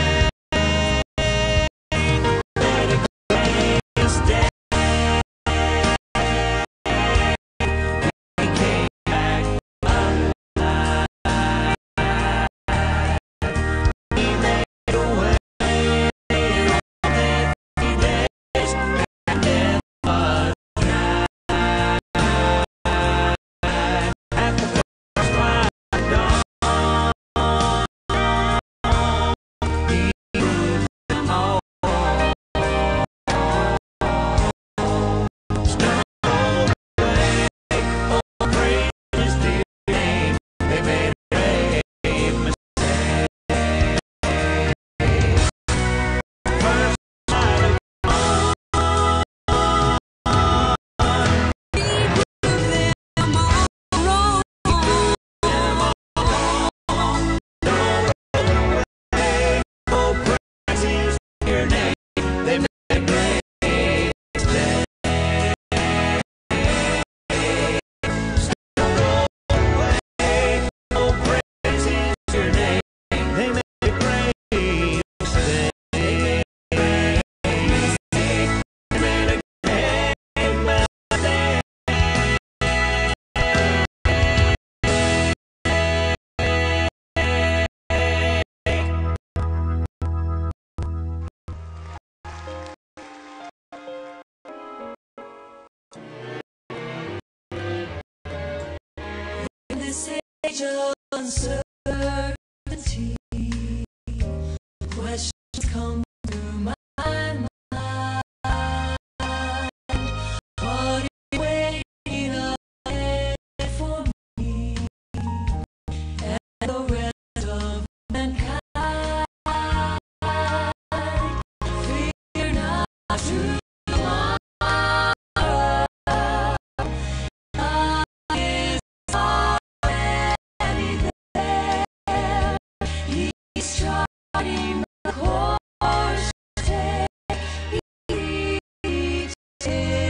He came back alive. He made a way in all empty days, and death was denied. At the first light of dawn, he proved them all. Stole away, oh, praise his dear name. They made a grave mistake. First light of oh, praise his dear name. They made a grave mistake. Stole away, oh, praise his dear name. They made a grave mistake. They made a grave mistake. In this age of uncertainty, questions come through my mind. What are you waiting ahead for me and the rest of mankind? Fear not tomorrow. God is already there. He's charting the course to take each step.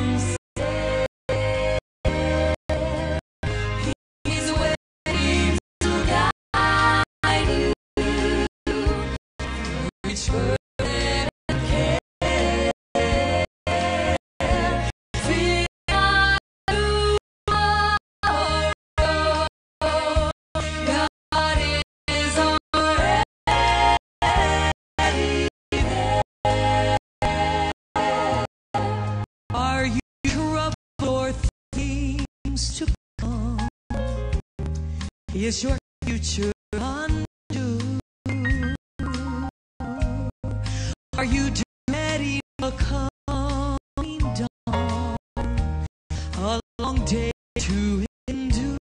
He's waiting to guide you through each burden and care. Fear not tomorrow. God is already there. Are you corrupt or things to come? is your future undo? Are you ready for coming dawn? A long day to endure.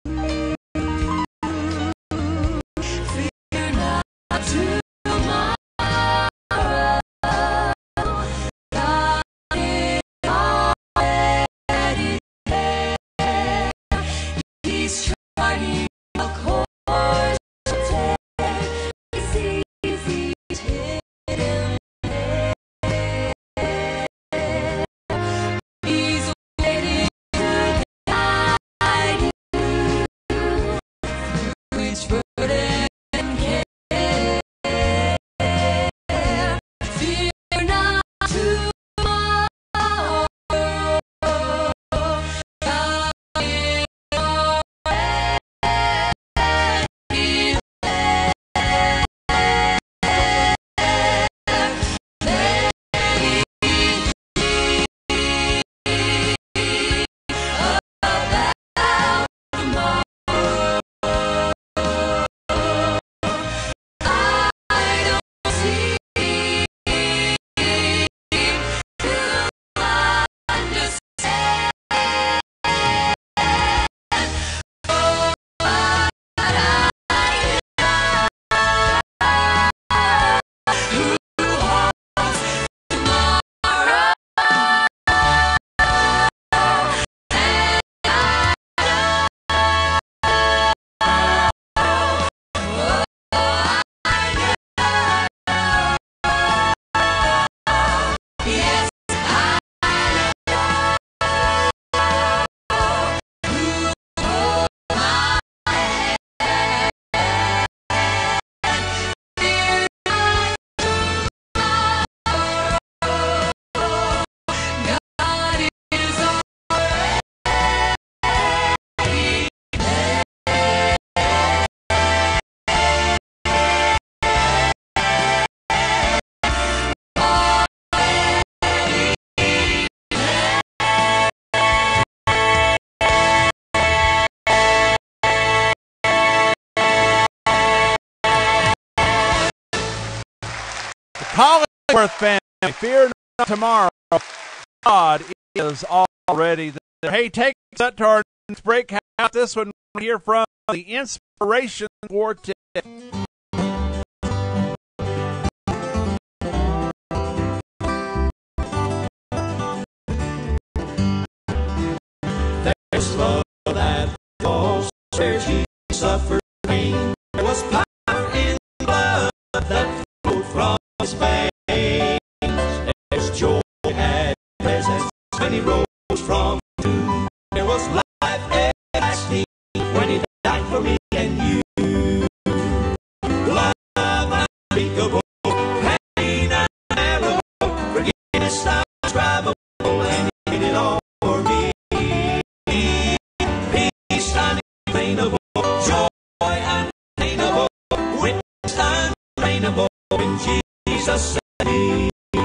Fear not tomorrow. God is already there. He's charting a course to take. It's easy to hit him there. He's waiting to guide you through each burden and care. Fear not tomorrow. God is Collingsworth family, fear not tomorrow. God is already there. Hey, take that to our next break. Out this one here from the Inspiration Quartet. There's love that falls where she suffered pain. There was power in blood that flowed from his veins. There's joy at presence when he rose from the tomb. There was life everlasting when he died for me and you. Love unspeakable, pain unbearable, forgiveness undescribable, and he did it all for me. Peace unexplainable, joy unattainable, witness untrainable in Jesus set me.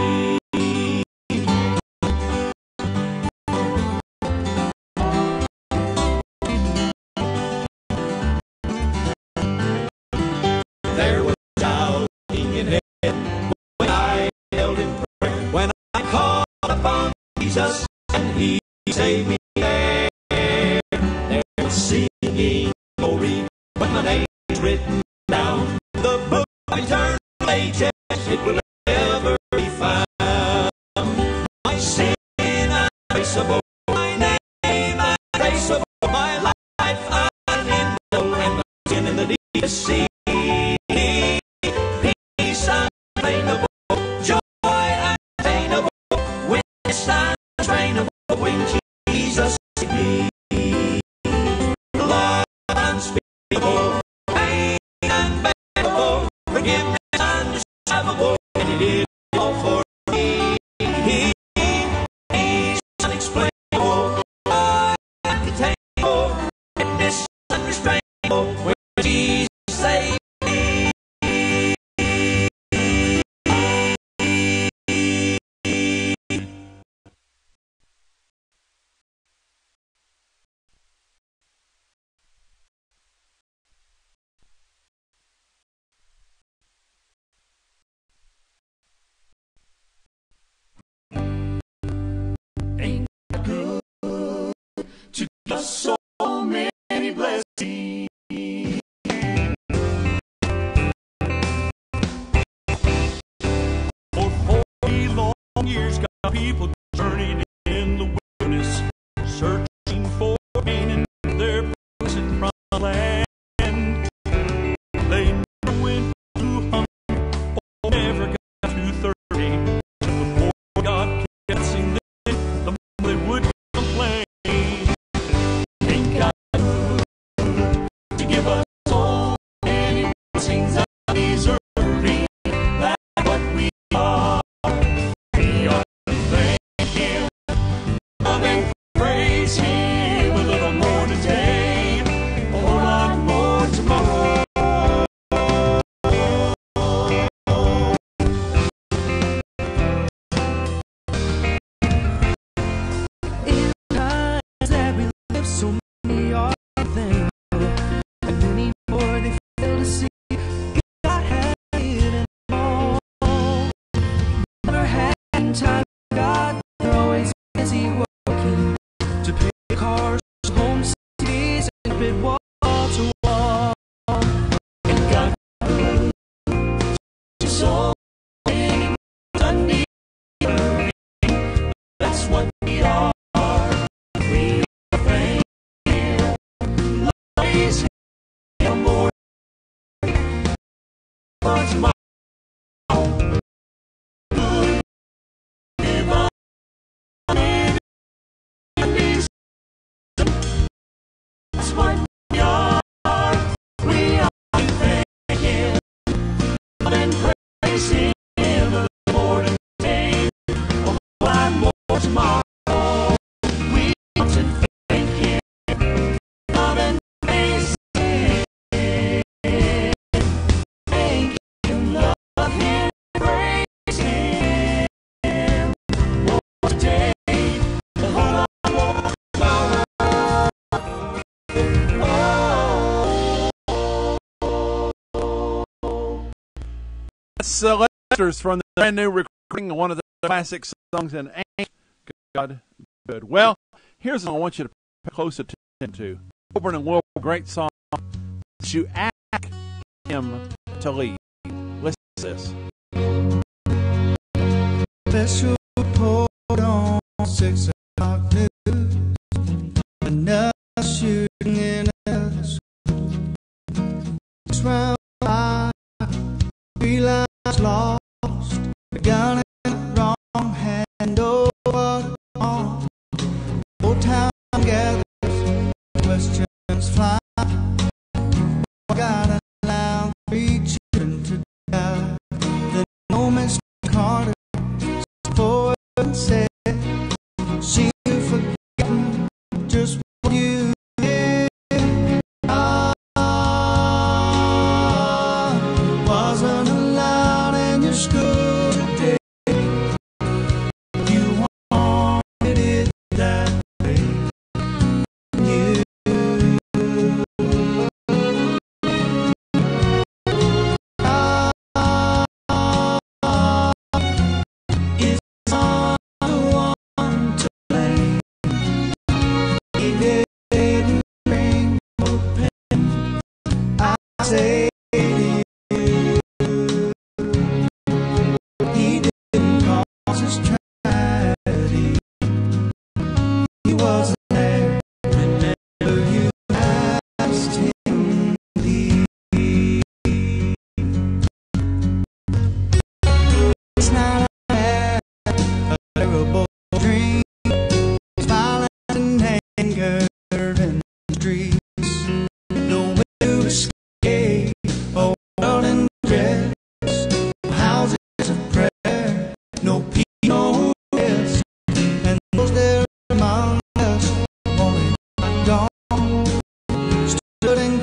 There was shouting in heaven when I held in prayer, when I called upon Jesus and he saved me there. There was singing glory when my name is written down. The book of eternal ages, it will never be found. My sin untraceable, my name untraceable, my life unendable, and my sin in the deepest sea. Peace unexplainable, joy unattainable, witness untrainable when Jesus saved me. Love unspeakable, pain unbearable, forgiveness undescribable, and he did it all for me. Peace unexplainable, joy unattainable, witness unrestrainable when Jesus saved me. us so many blessings. For 40 long years, got people journeyed in the wilderness, searching for Canaan, their blessed promised land. They never went too hungry, or never got too thirsty. Before God kept blessing them, they would complain. Ain't got food to give us so many blessings undeserving. That's what we are. We are to thank Him, love and praise Him. A little more today, a whole lot more tomorrow. In times that we live, so many are thankful, and many more they fail to see. God has given all. Never had time, God, they're always busy working to pay cars, homes, cities, and bid wall to wall. Ain't got food to so many undeserving. That's what we are. We are thank Him, praise Him more. Much more. Good, give up, that's what we are. We are to thank Him, love and praise Him. A little more today, a whole lot more tomorrow. We want to thank Him, love and praise Him. Thank Him, love Him, praise Him. More today, a whole lot more tomorrow. That's letters from the brand new recording of one of the classic songs, and Ain't God Good. Well, here's what I want you to pay close attention to. Coburn and Wilbur, great song. You ask Him to lead. Listen to this. Special report on 6 o'clock news. Another shooting in another school. 6 round fire, 3 lives lost. A gun in the wrong hand, oh what a wrong. Whole town gathers, questions fly. God allow 3 children to die. The moment's Carter spoke and said, she forgotten just what you did. Wasn't allowed in your school today. You wanted it that way. You is not the one to blame. He didn't bring no pain. I say to you, he didn't cause his tragedy. He wasn't there whenever you asked him to leave. It's not a terrible dream. Violence and anger in the streets. No way to escape. A world in dress. No houses of prayer. No peace, no rest. And those there among us, only gone, stood in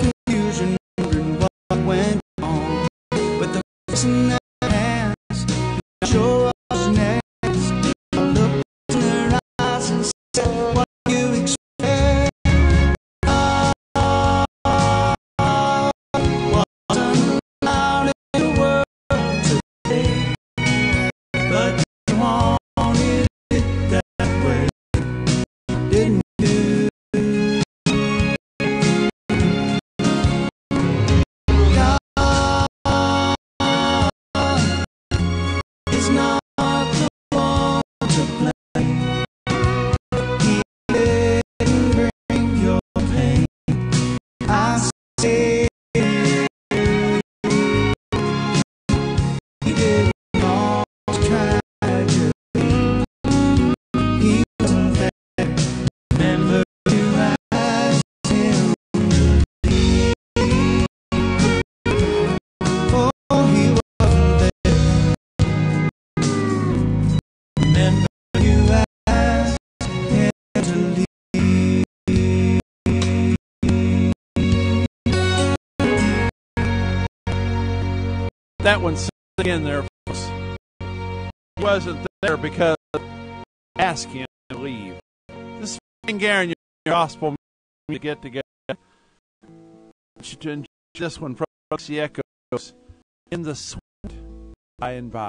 that one in there. Folks. He wasn't there because ask him to leave. This is Dwayne Guerin, your gospel to get together. I want you to enjoy this one from the Echoes, In the Sweet By and By.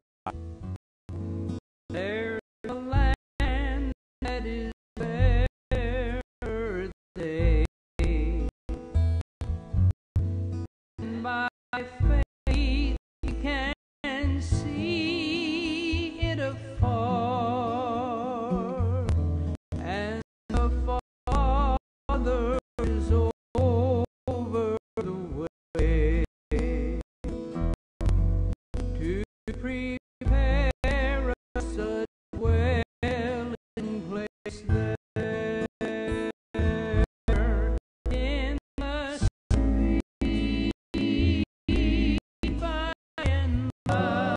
There's a land that is better day, and by faith you can see it afar, and the Father is over the way to prepare us a dwelling place there in the sweet by and by.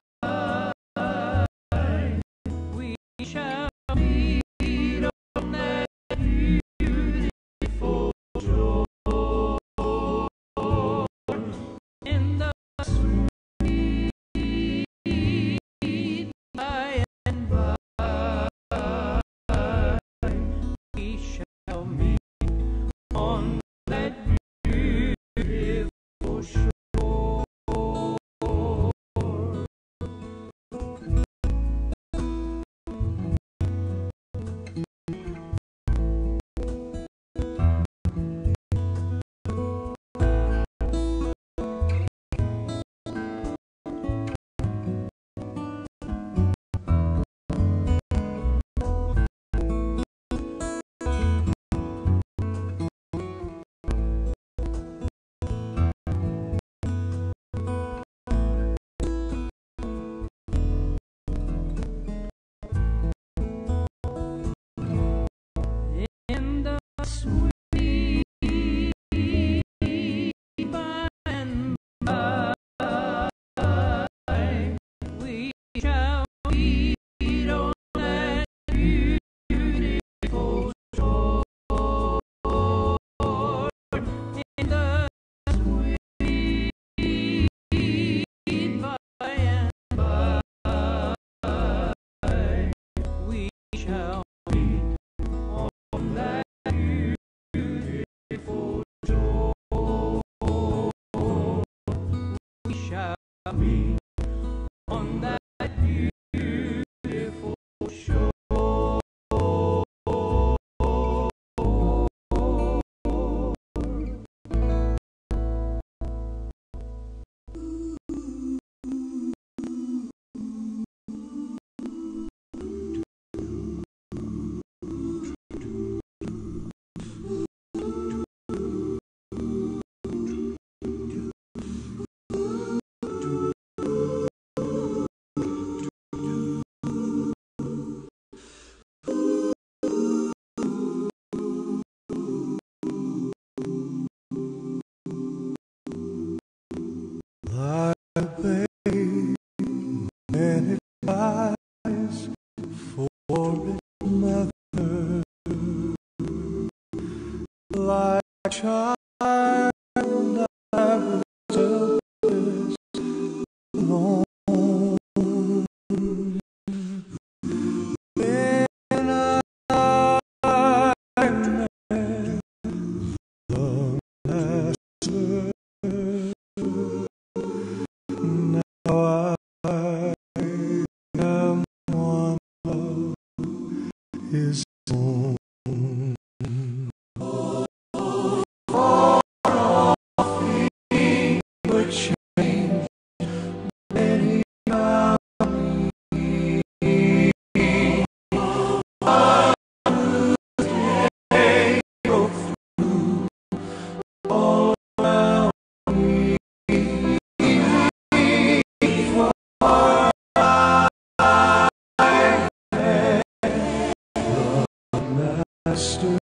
We shall meet on that beautiful shore in the sweet by and by. We shall meet on that beautiful shore. In the sweet by and by, we shall meet on that beautiful shore. In the sweet by and by, we shall meet on that beautiful shore. We shall meet on that beautiful shore. Thy babe and it lies for its mother, like a child I was helpless alone. Then I met the Master. Now I am one of His own. For all things were changed when He found me. I was day broke through all around me. Master,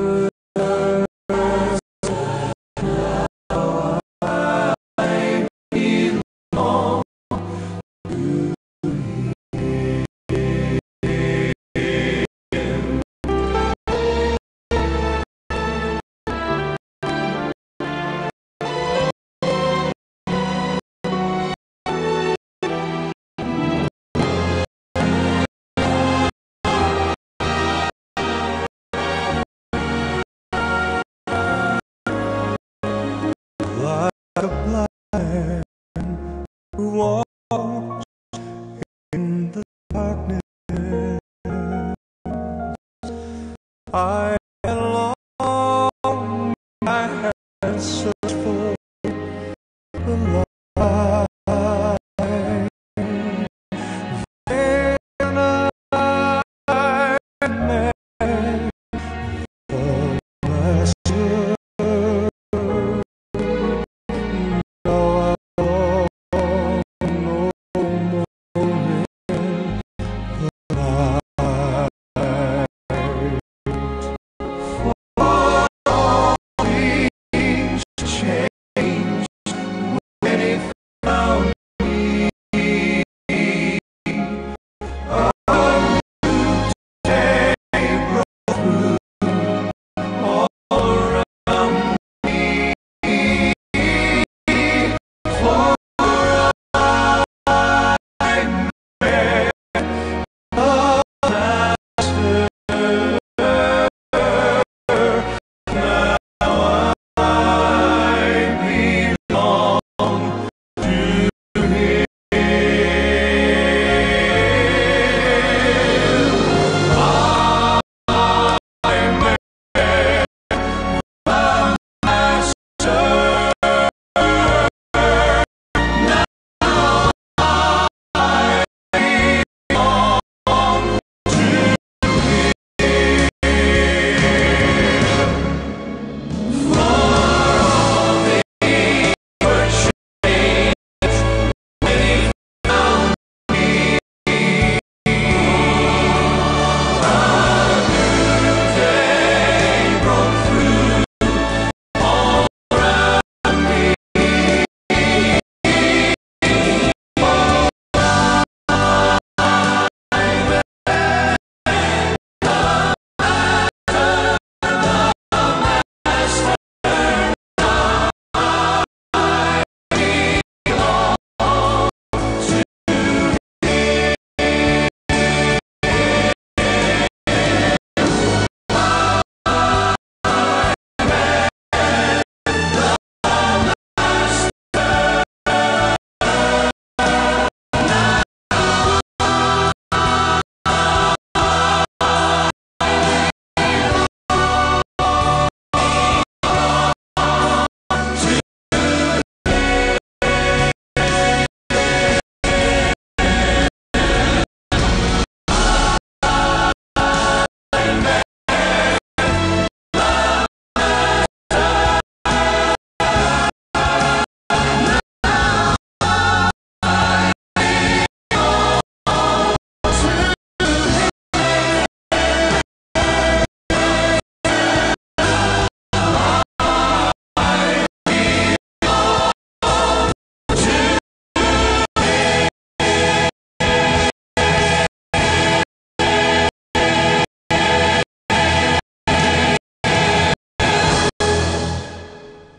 I belong to Him.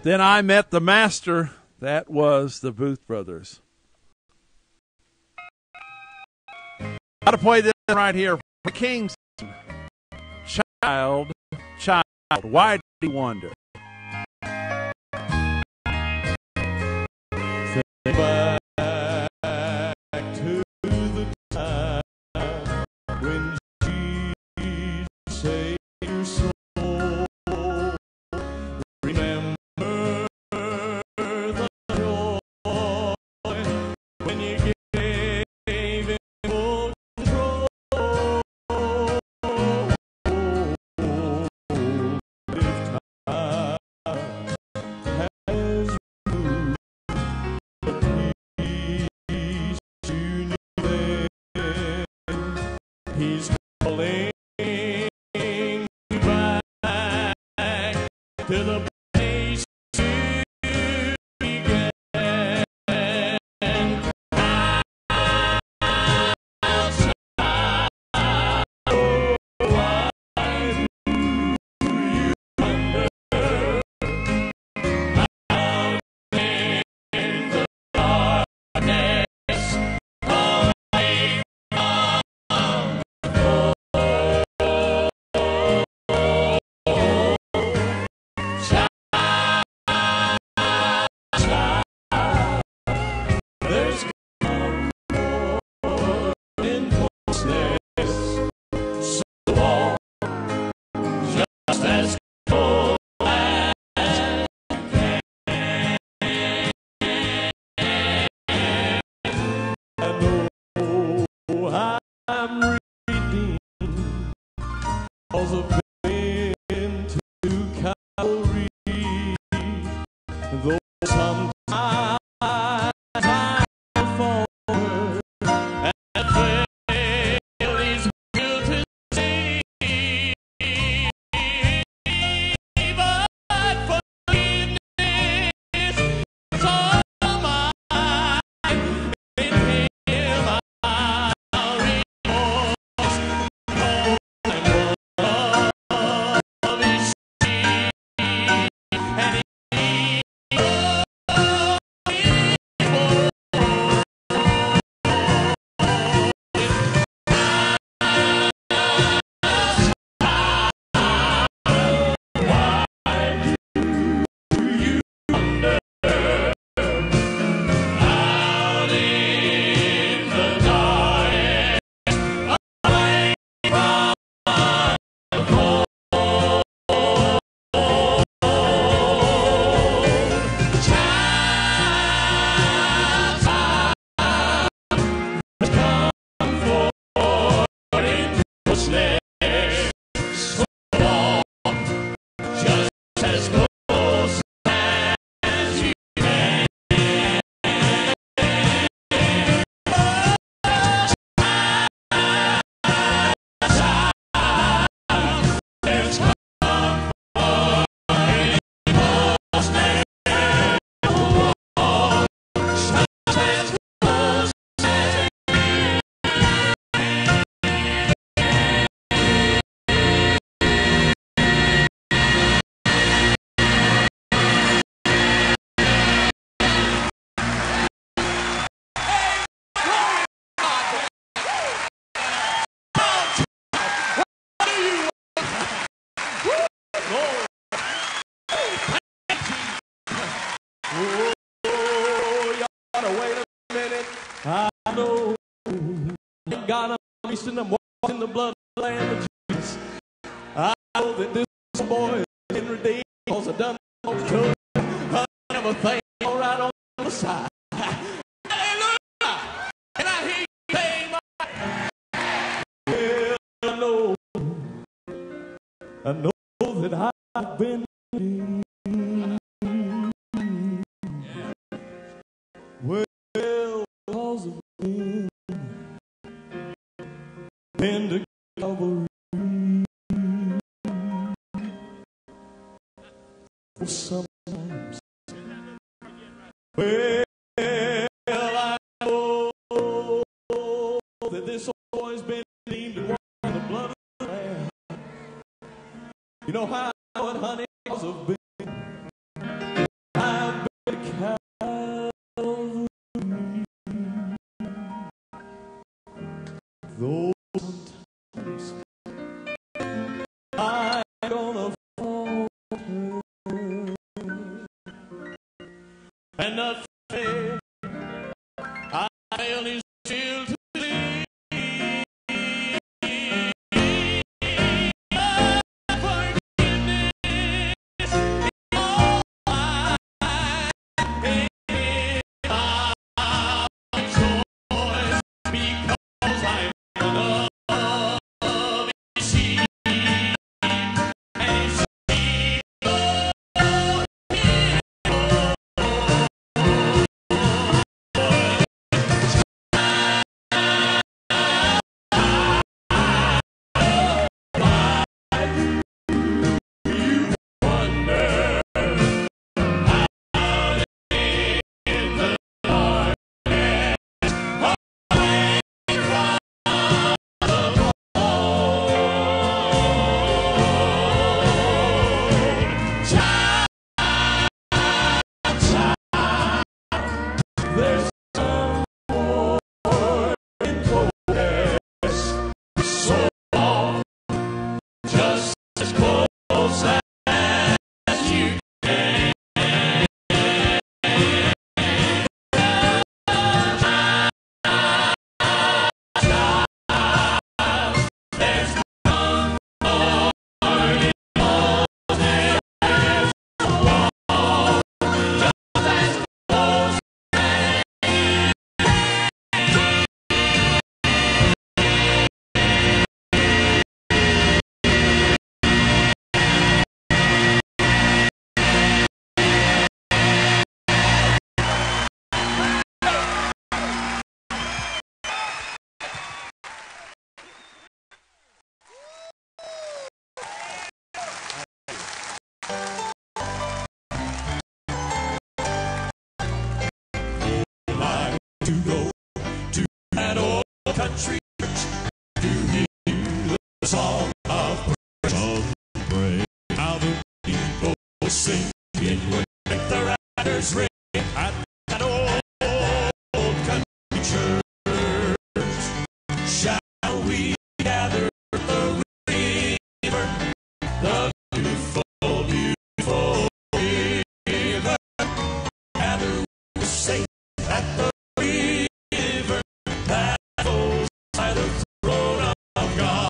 Then I Met the Master. That was the Booth Brothers. Got to play this right here. The Kings. Child, why do you wonder? Back to the time when she saved your soul. Remember the joy when you gave him full control. If time has moved the peace you knew then, he's calling you back to the place you began. There's more in closeness, so long, just as cold as you can. I know I'm redeemed, 'cause I've been to Calvary, though sometimes I falter and fail His will to see, but forgiveness is all mine. In Him I'll rejoice, for I'm one of His sheep, and He out in the dark, away from the cold. Child, come forward in closeness, so long, just as close as you can. There's comfort in closeness, so long, just as close as oh, you gotta wait a minute. I know God, I'm wasting, I'm walking the blood of the Lamb of Jesus. I know that this boy has been redeemed, 'cause I've done all I could. I never think all right on the side. Hallelujah! And I hear you say, well, I know that I've been redeemed. Well, 'cause of him, been to Calvary. Oh, sometimes, well, I know that this boy's been redeemed and washed in the blood of the Lamb. You know how I know it, honey? 'Cause of Though sometimes I'm gonna fall and nothing I only still to believe. Forgiveness is all I have. Choice because I'm love is she and she there's some more in progress. So long, just as close as you can. There's some more in progress. So long, just as close. Like to go to that old country church to hear the song of praise. How the people sing when the riders ring at that old country church. Shall we gather the river, the beautiful, beautiful river? Gather we sing at the river that flows by the throne of God.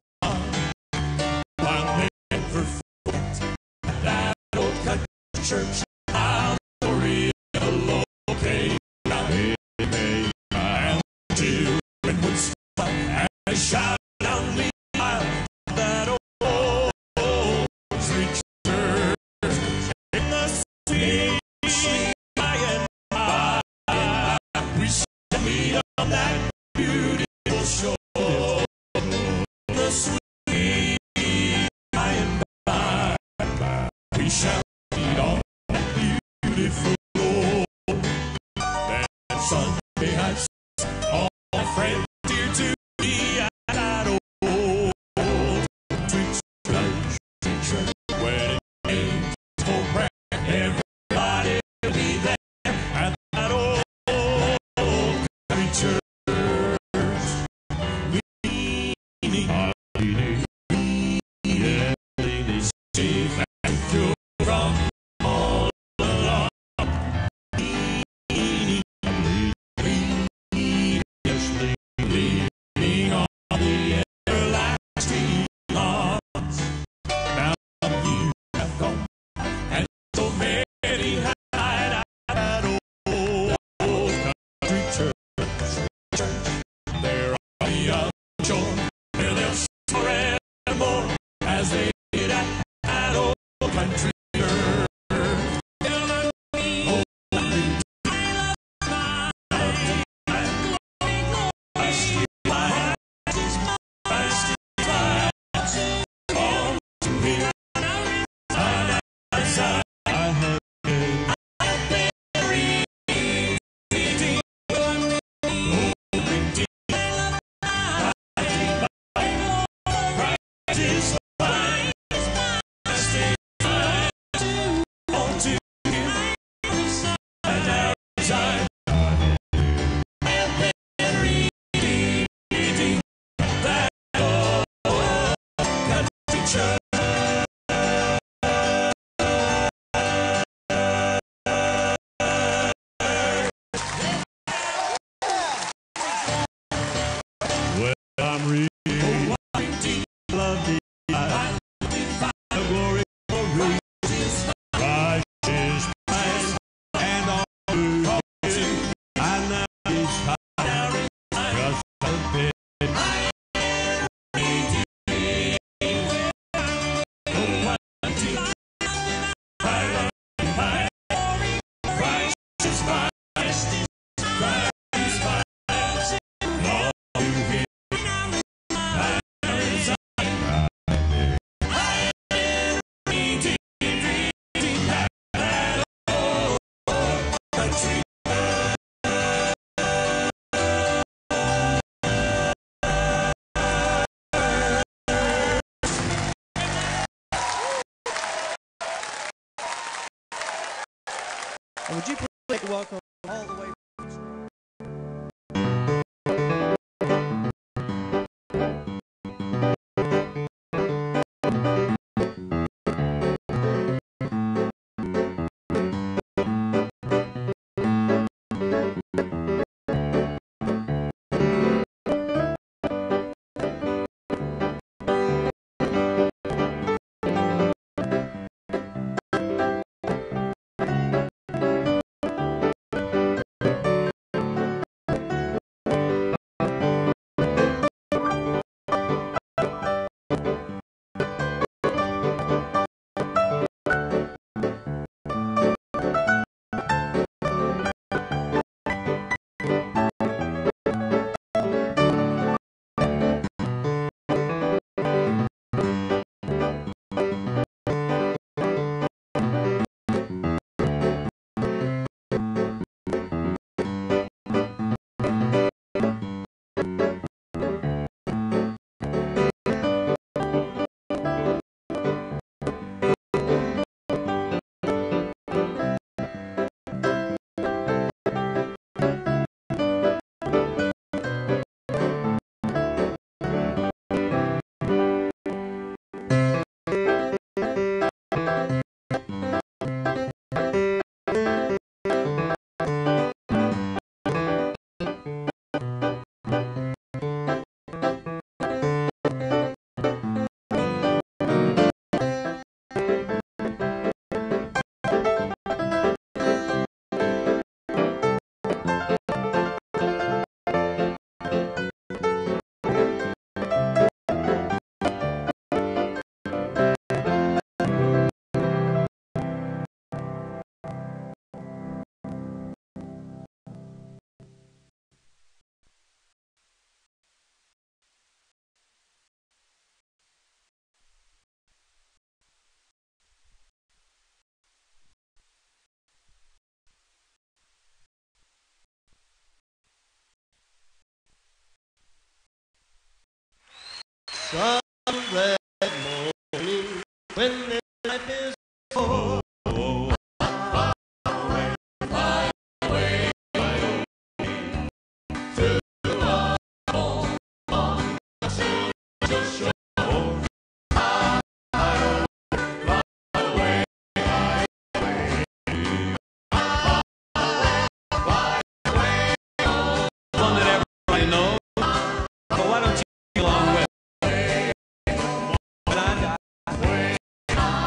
I'll never forget that old country church. How the river came down, and children would stop and shout down the aisle. That old street church in the sweet, sweet by and by. We shall meet on that beautiful shore. The sweet by and by. We shall meet on that beautiful shore. That Sunday night, all my friends dear to me at that old street church. When it came for prayer, everybody will be there at that old country church. Leaning on safe and pure from all along. Leaning on the everlasting arms. Now you have gone, and so many have died at that old country church. There are the young children, they'll live forevermore as they did at that old country church. They'll learn the all to hear. Practice fine. Well, I'm real love the glory of riches, righteous Christ, and all who him, and now he's high, just a bit. And would you please welcome all the way Some red morning when the life is over. When I die,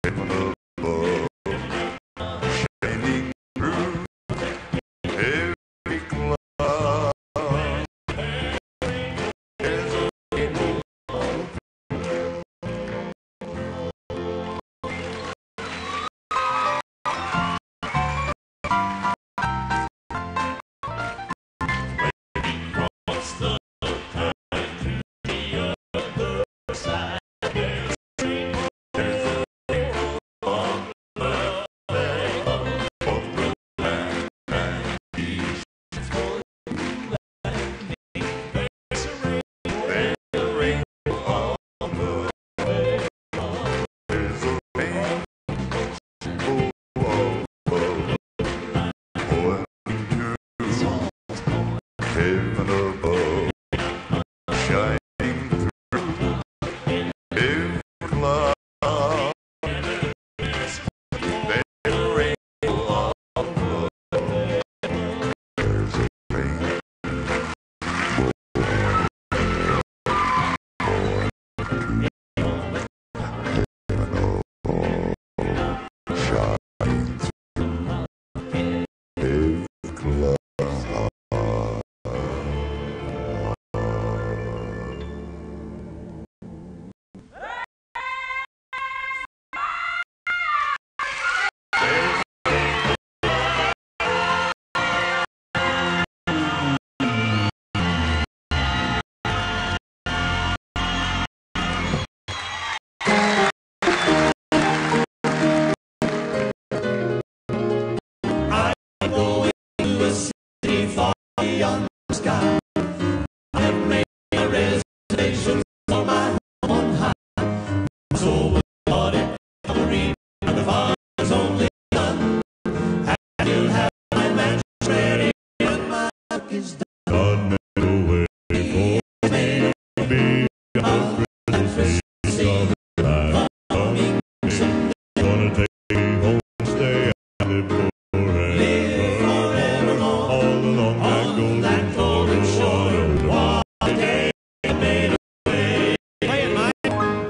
heaven above, shining through every cloud. There's a rainbow. Heaven above, shining through every cloud. There's a rainbow of love. There's a rainbow shining through every cloud. Beyond the sky, I have made a reservation for my home on high. My soul was bought at Calvary, and the Father's only Son. And you'll have my mansion ready when my work is done. God made a way for me to be a Christmas season. I'm coming someday. Gonna take me home, stay and live forever. All along that golden shore. One day I made a way. Play it, Mike.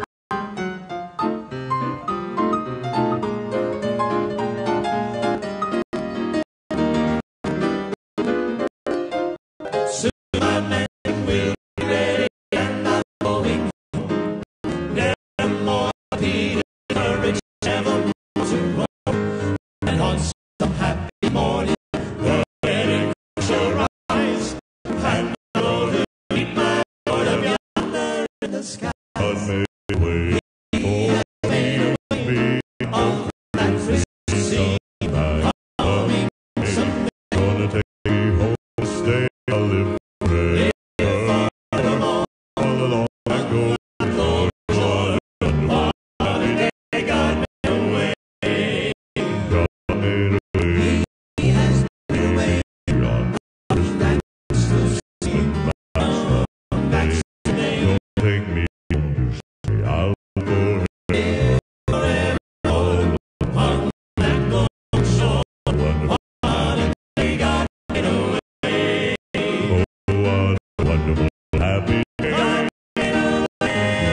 Soon my mansion will be ready, and I'm going home. Never more need courage, never more to roam. And on some happy morning, the wedding shall rise, and the Lord will meet my Lord up yonder in the sky. God made a way He has made a way on that Christmas Eve. Coming someday. Gonna take me home, stay and live forever. All along that golden shore. One day God made a way. God made a way. He has made a way On that Christmas Eve. That's the day. Don't take me home to stay. I'll go Forever on that golden shore. wonderful. One day God made a way. Oh, what a wonderful, happy day. God made a way.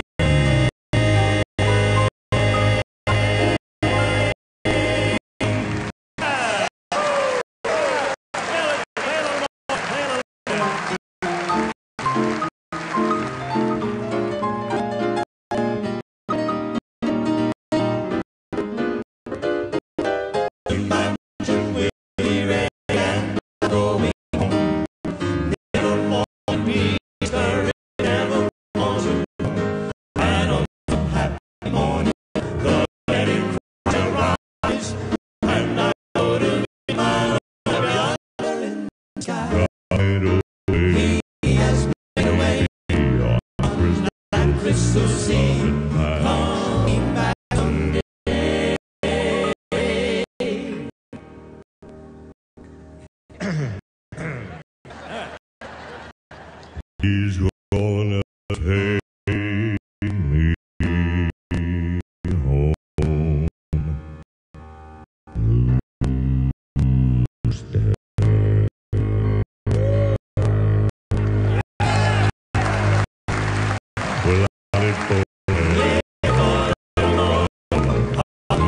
My mansion will be ready, and I'm going home. Never more peace, courage, never more to roam. And on some happy morning, the wedding shall rise, and I go to meet my Lord up yonder in the sky. God made a way He has made a way on Christmas. on Christmas Eve, Night. coming back someday. He's gonna take me home. Stay. Well, I did for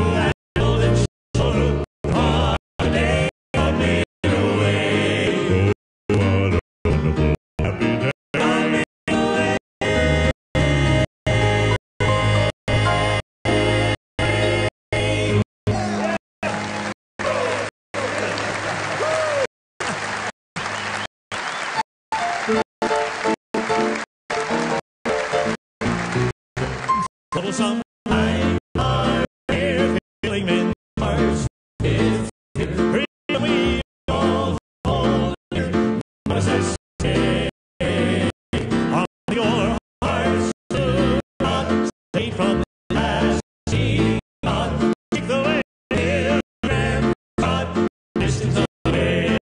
Trouble sometimes are here, feeling men's hearts is here. We all fall here. Says, hey, on your hearts do not stay from the last sea. God, take the way here and God, distance away.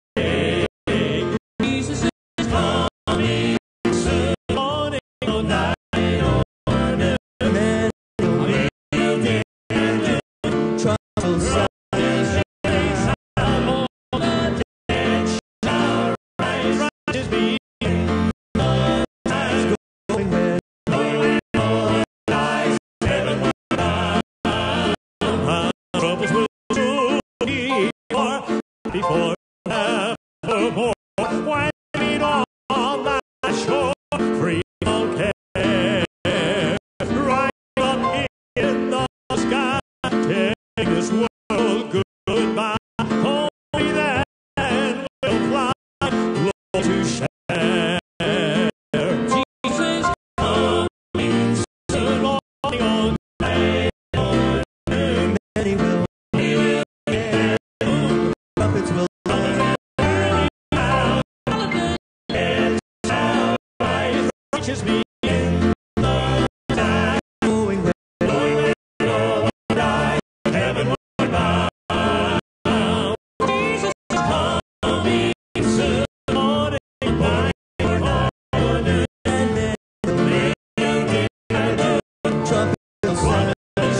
Jesus is coming soon. Morning or night or noon. Troubles will soon be far before evermore. Why meet on that shore free from care? Right up in the sky, take this world goodbye. Hold me there and we'll fly low to share. Jesus coming soon, morning or night or noon. He will care. Trumpets will sound. Reaches me in the time. Going where no one dies. Heaven will bow. Jesus is coming soon. Morning, night, or noon. And then the trumpet will sound.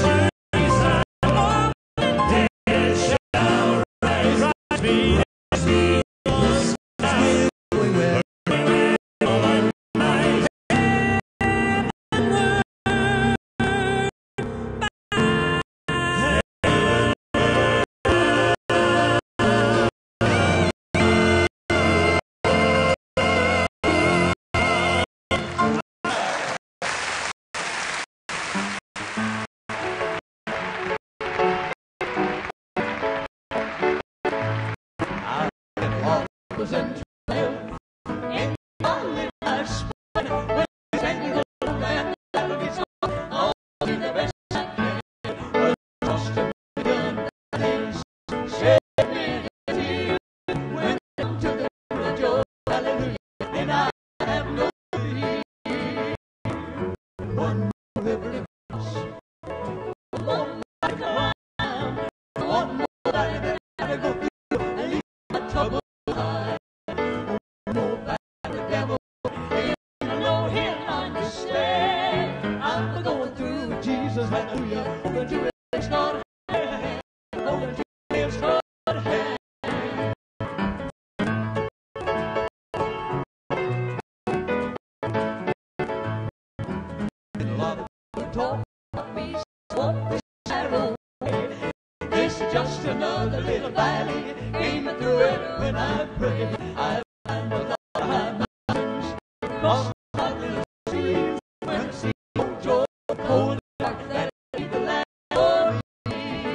This is just another little valley. Came through it when I prayed. I found a lot of mountains. Crossed my little seas. When I see old George holding back that evil land for me.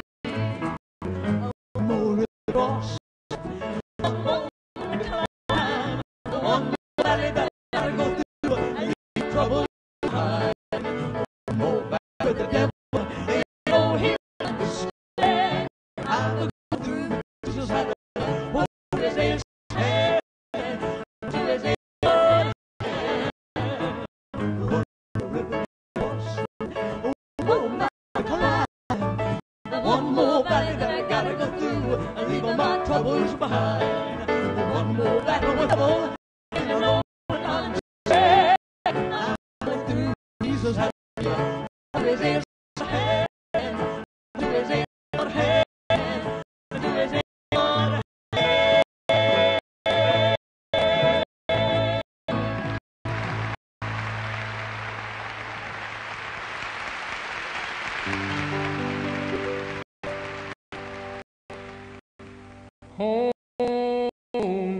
One more cross. One more climb. One more valley that I gotta go through. And leave trouble behind. One more back with the devil. Ain't no here to understand. I'll go through. Jesus had to hold his hand. To his hand. One more river cross. One more climb. One more valley that I gotta go through. And leave all my troubles behind. One more battle with the devil. Ain't no one to understand. I'll go through. Jesus had to hold his hand. To his hand. To his hand. Home,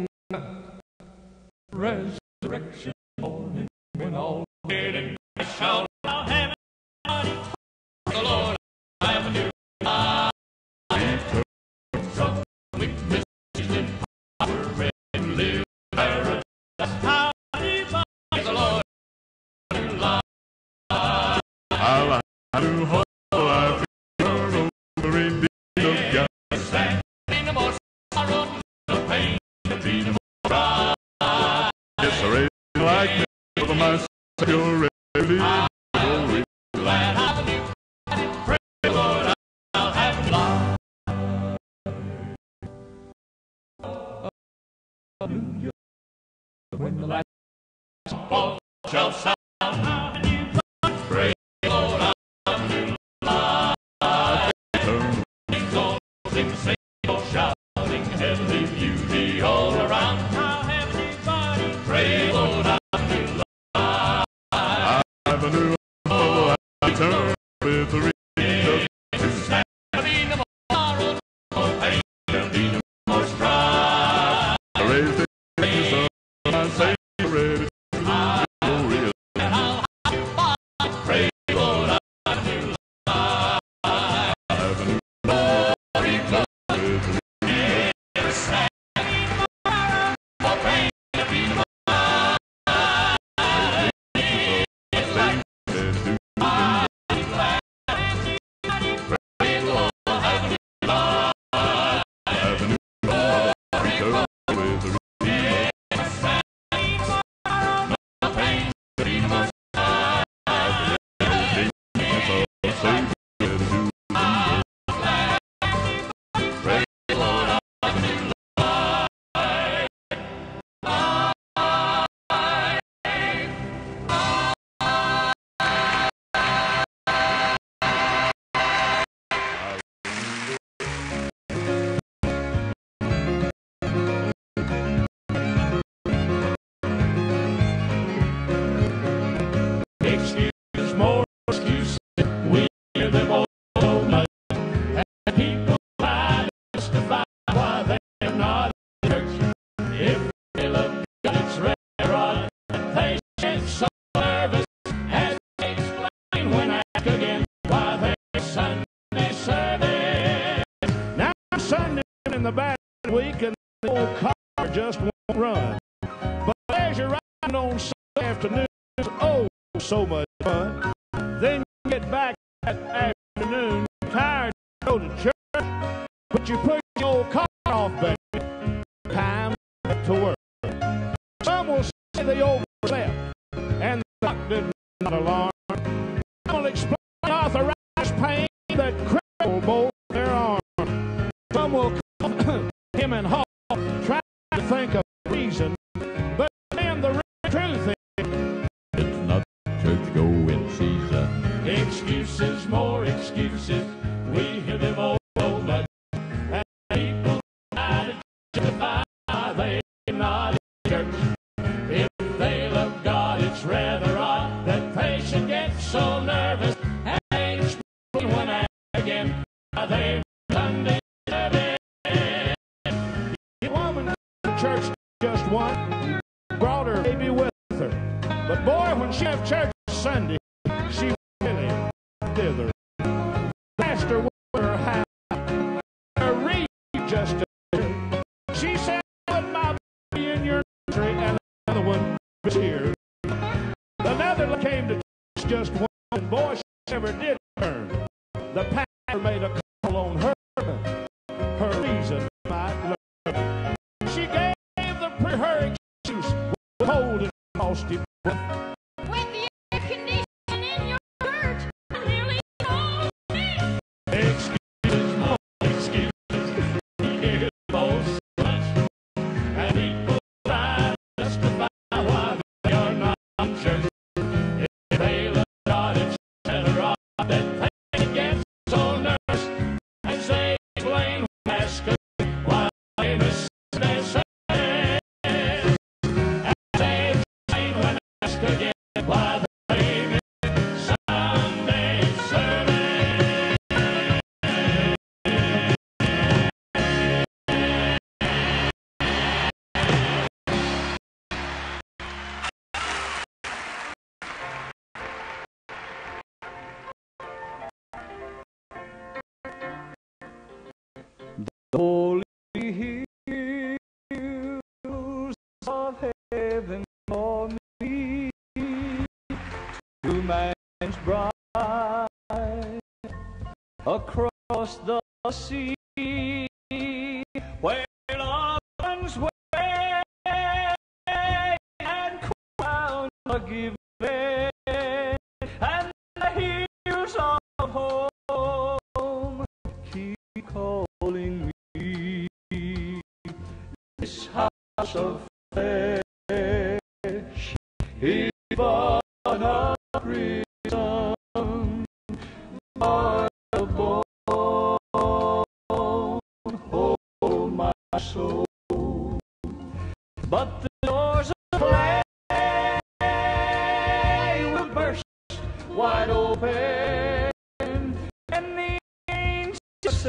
resurrection morning, when all dead and shall have the Lord I have a new life. Some weakness in power and live paradise. How divine the Lord in life. to hold I feel over indeed of God. Be no more sorrow, no pain, be no more pride. Yes, I raise like me over my Savior, ready, glory, glad. Hallelujah, pray the Lord, I'll have life. Hallelujah, when the last ball shall sound, pray the Lord, I'll do life. Turn things on, sing, shouting, heavenly beauty all around. I'll have a new body. Pray the Lord, I'll do life. I have a new home, I turn with the ring of his hand. Be no more sorrow, no pain, be no more strife. I raise the hands of my Savior, ready to glory. And I'll have pray the Lord, I'll do life. I have a new home, with the ring of his hand. No pain, be no more strife. Excuses, more excuses, we hear them all so much. And people try to justify why they're not in church. If they love God, it's rare odd that they get so nervous as they explain when asked again why they're Sunday service. Now Sunday in the back of the week and the old car just won't run. But as you're riding on Sunday afternoon, oh, so much fun. Then you get back that afternoon, tired to go to church, but you push your old car off, baby. Time to work. Some will say they overslept, and the doctor did not alarm. Some will explain arthritis pain that crippled both their arms. Some will call him and Hall, trying to think of a reason, but then the real truth is it's not church going season. Excuses, more excuses, we hear them all so much. And people try to justify they're not in church. If they love God, it's rather odd that they should get so nervous and explain when asked again why they're Sunday service. The woman in church just one brought her baby with her. But boy, when she left church Sunday, she really thither. Pastor with her house, her reed just a she said, put my baby in your nursery, and another one was here. Another came to church just one, and boy, she never did turn. The pastor made a call on her. Her reason might learn. She gave her excuse with cold and frosty breath. With the air conditioning in your church, I nearly told me. Excuses, more excuses, here's most much. And people try to justify why they are not in church. If they love God, it's better off that they get so nervous and say, explain, ask why they miss their service. And say, explain when asked again why they miss Sunday service. The holy hills of heaven call me to man's bride across the sea, where love runs away and crowns are given, and the hills of home keep calling me. This house of flesh is but a prison for the born. Hold my soul, but the doors of clay will burst wide open, and the angel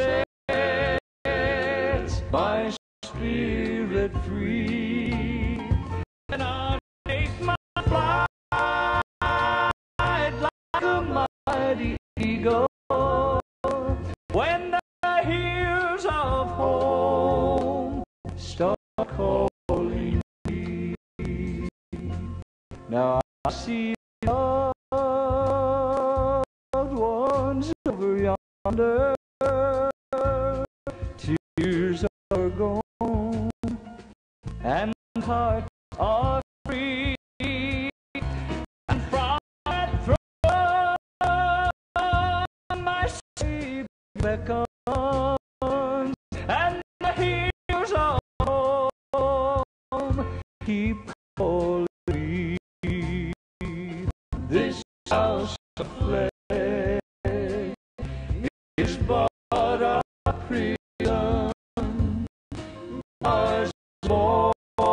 sets my spirit free, and I'll take my flight like a mighty eagle when the hills of home start calling me. Now I see loved ones over yonder, tears are gone and hearts are free, and from that throne my Savior beckons, and the hills of home keep calling me. This house of flesh is but a prison, was born,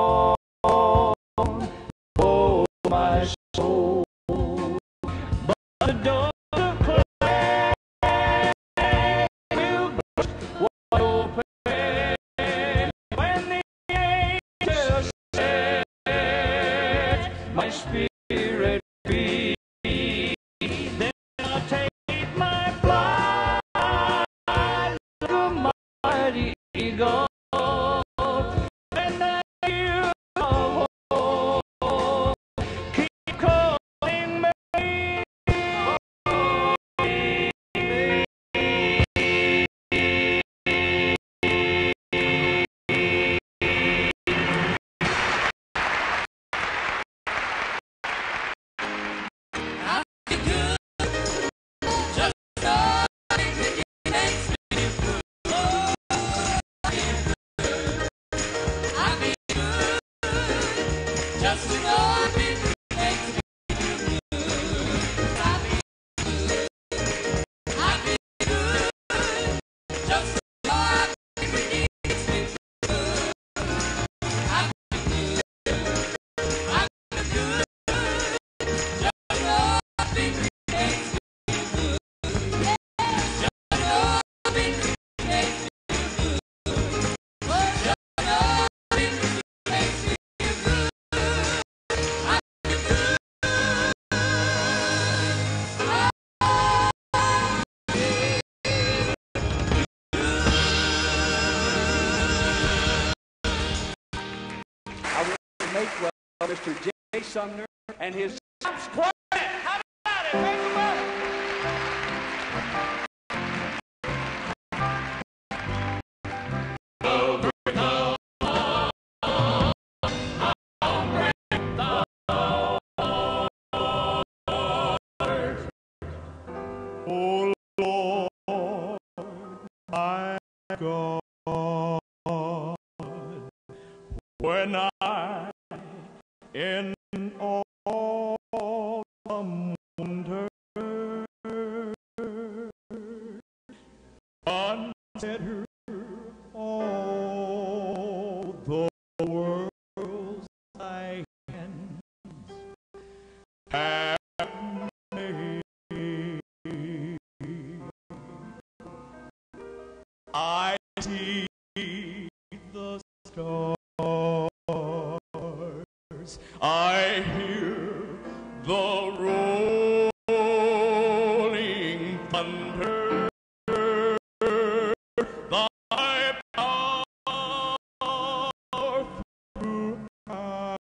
oh my soul, but the door of clay will burst wide open when the angel sets my spirit free. Then I'll take my flight like a mighty eagle, and the hills of home keep calling me. Make well Mr. J. Sumner and his Quartet. How about it? Make 'em up. Oh Lord, my God, when I in all the wonder consider all the world's thy hands have made. I see the stars, I hear the rolling thunder, thy power throughout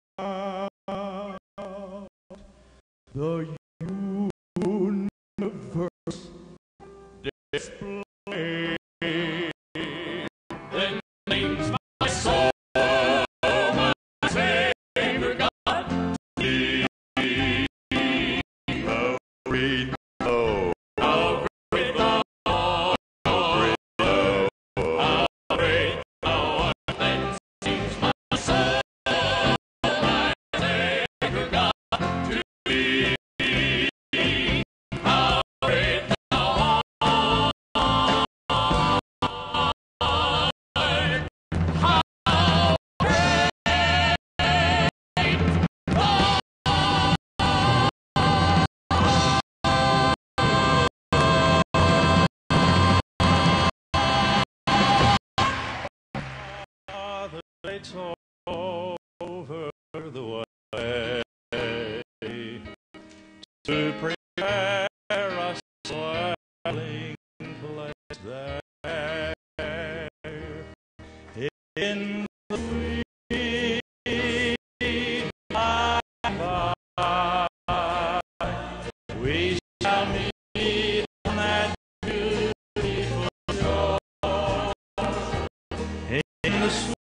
the universe display. Then sings my soul, my Savior God, the great Lord, how great thou art, how great thou art, how great thou art. Then sings my soul, my Savior God, to thee, how great thou art, it's over the way to prepare us a dwelling place there in the sweet by and by. We shall meet on that beautiful shore in the sweet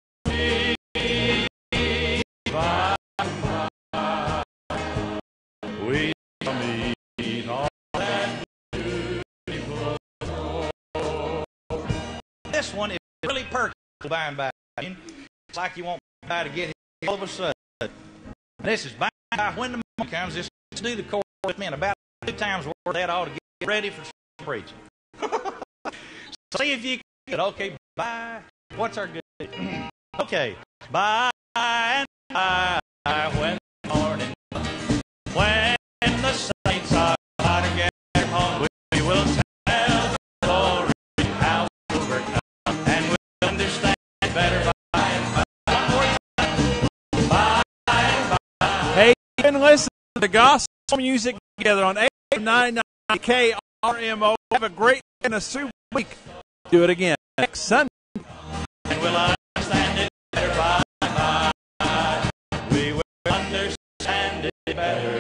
by and by. We shall meet on that beautiful shore. This one is really perky by and by. It's like you want by to get here all of a sudden. This is by and by when the moment comes. Just do the chorus with me, and about 2 times worth that ought to get ready for preaching. See if you can. Okay, bye. What's our good? Okay, bye and bye when the morning comes, when the saints are together home, we will tell the glory how we overcome, and we'll understand better by and by. One more time. Bye and bye. Hey, you've been listening to the gospel music together on 899 KRMO. Have a great and a super week. Do it again next Sunday. And we'll understand it better by and by. We will understand it better.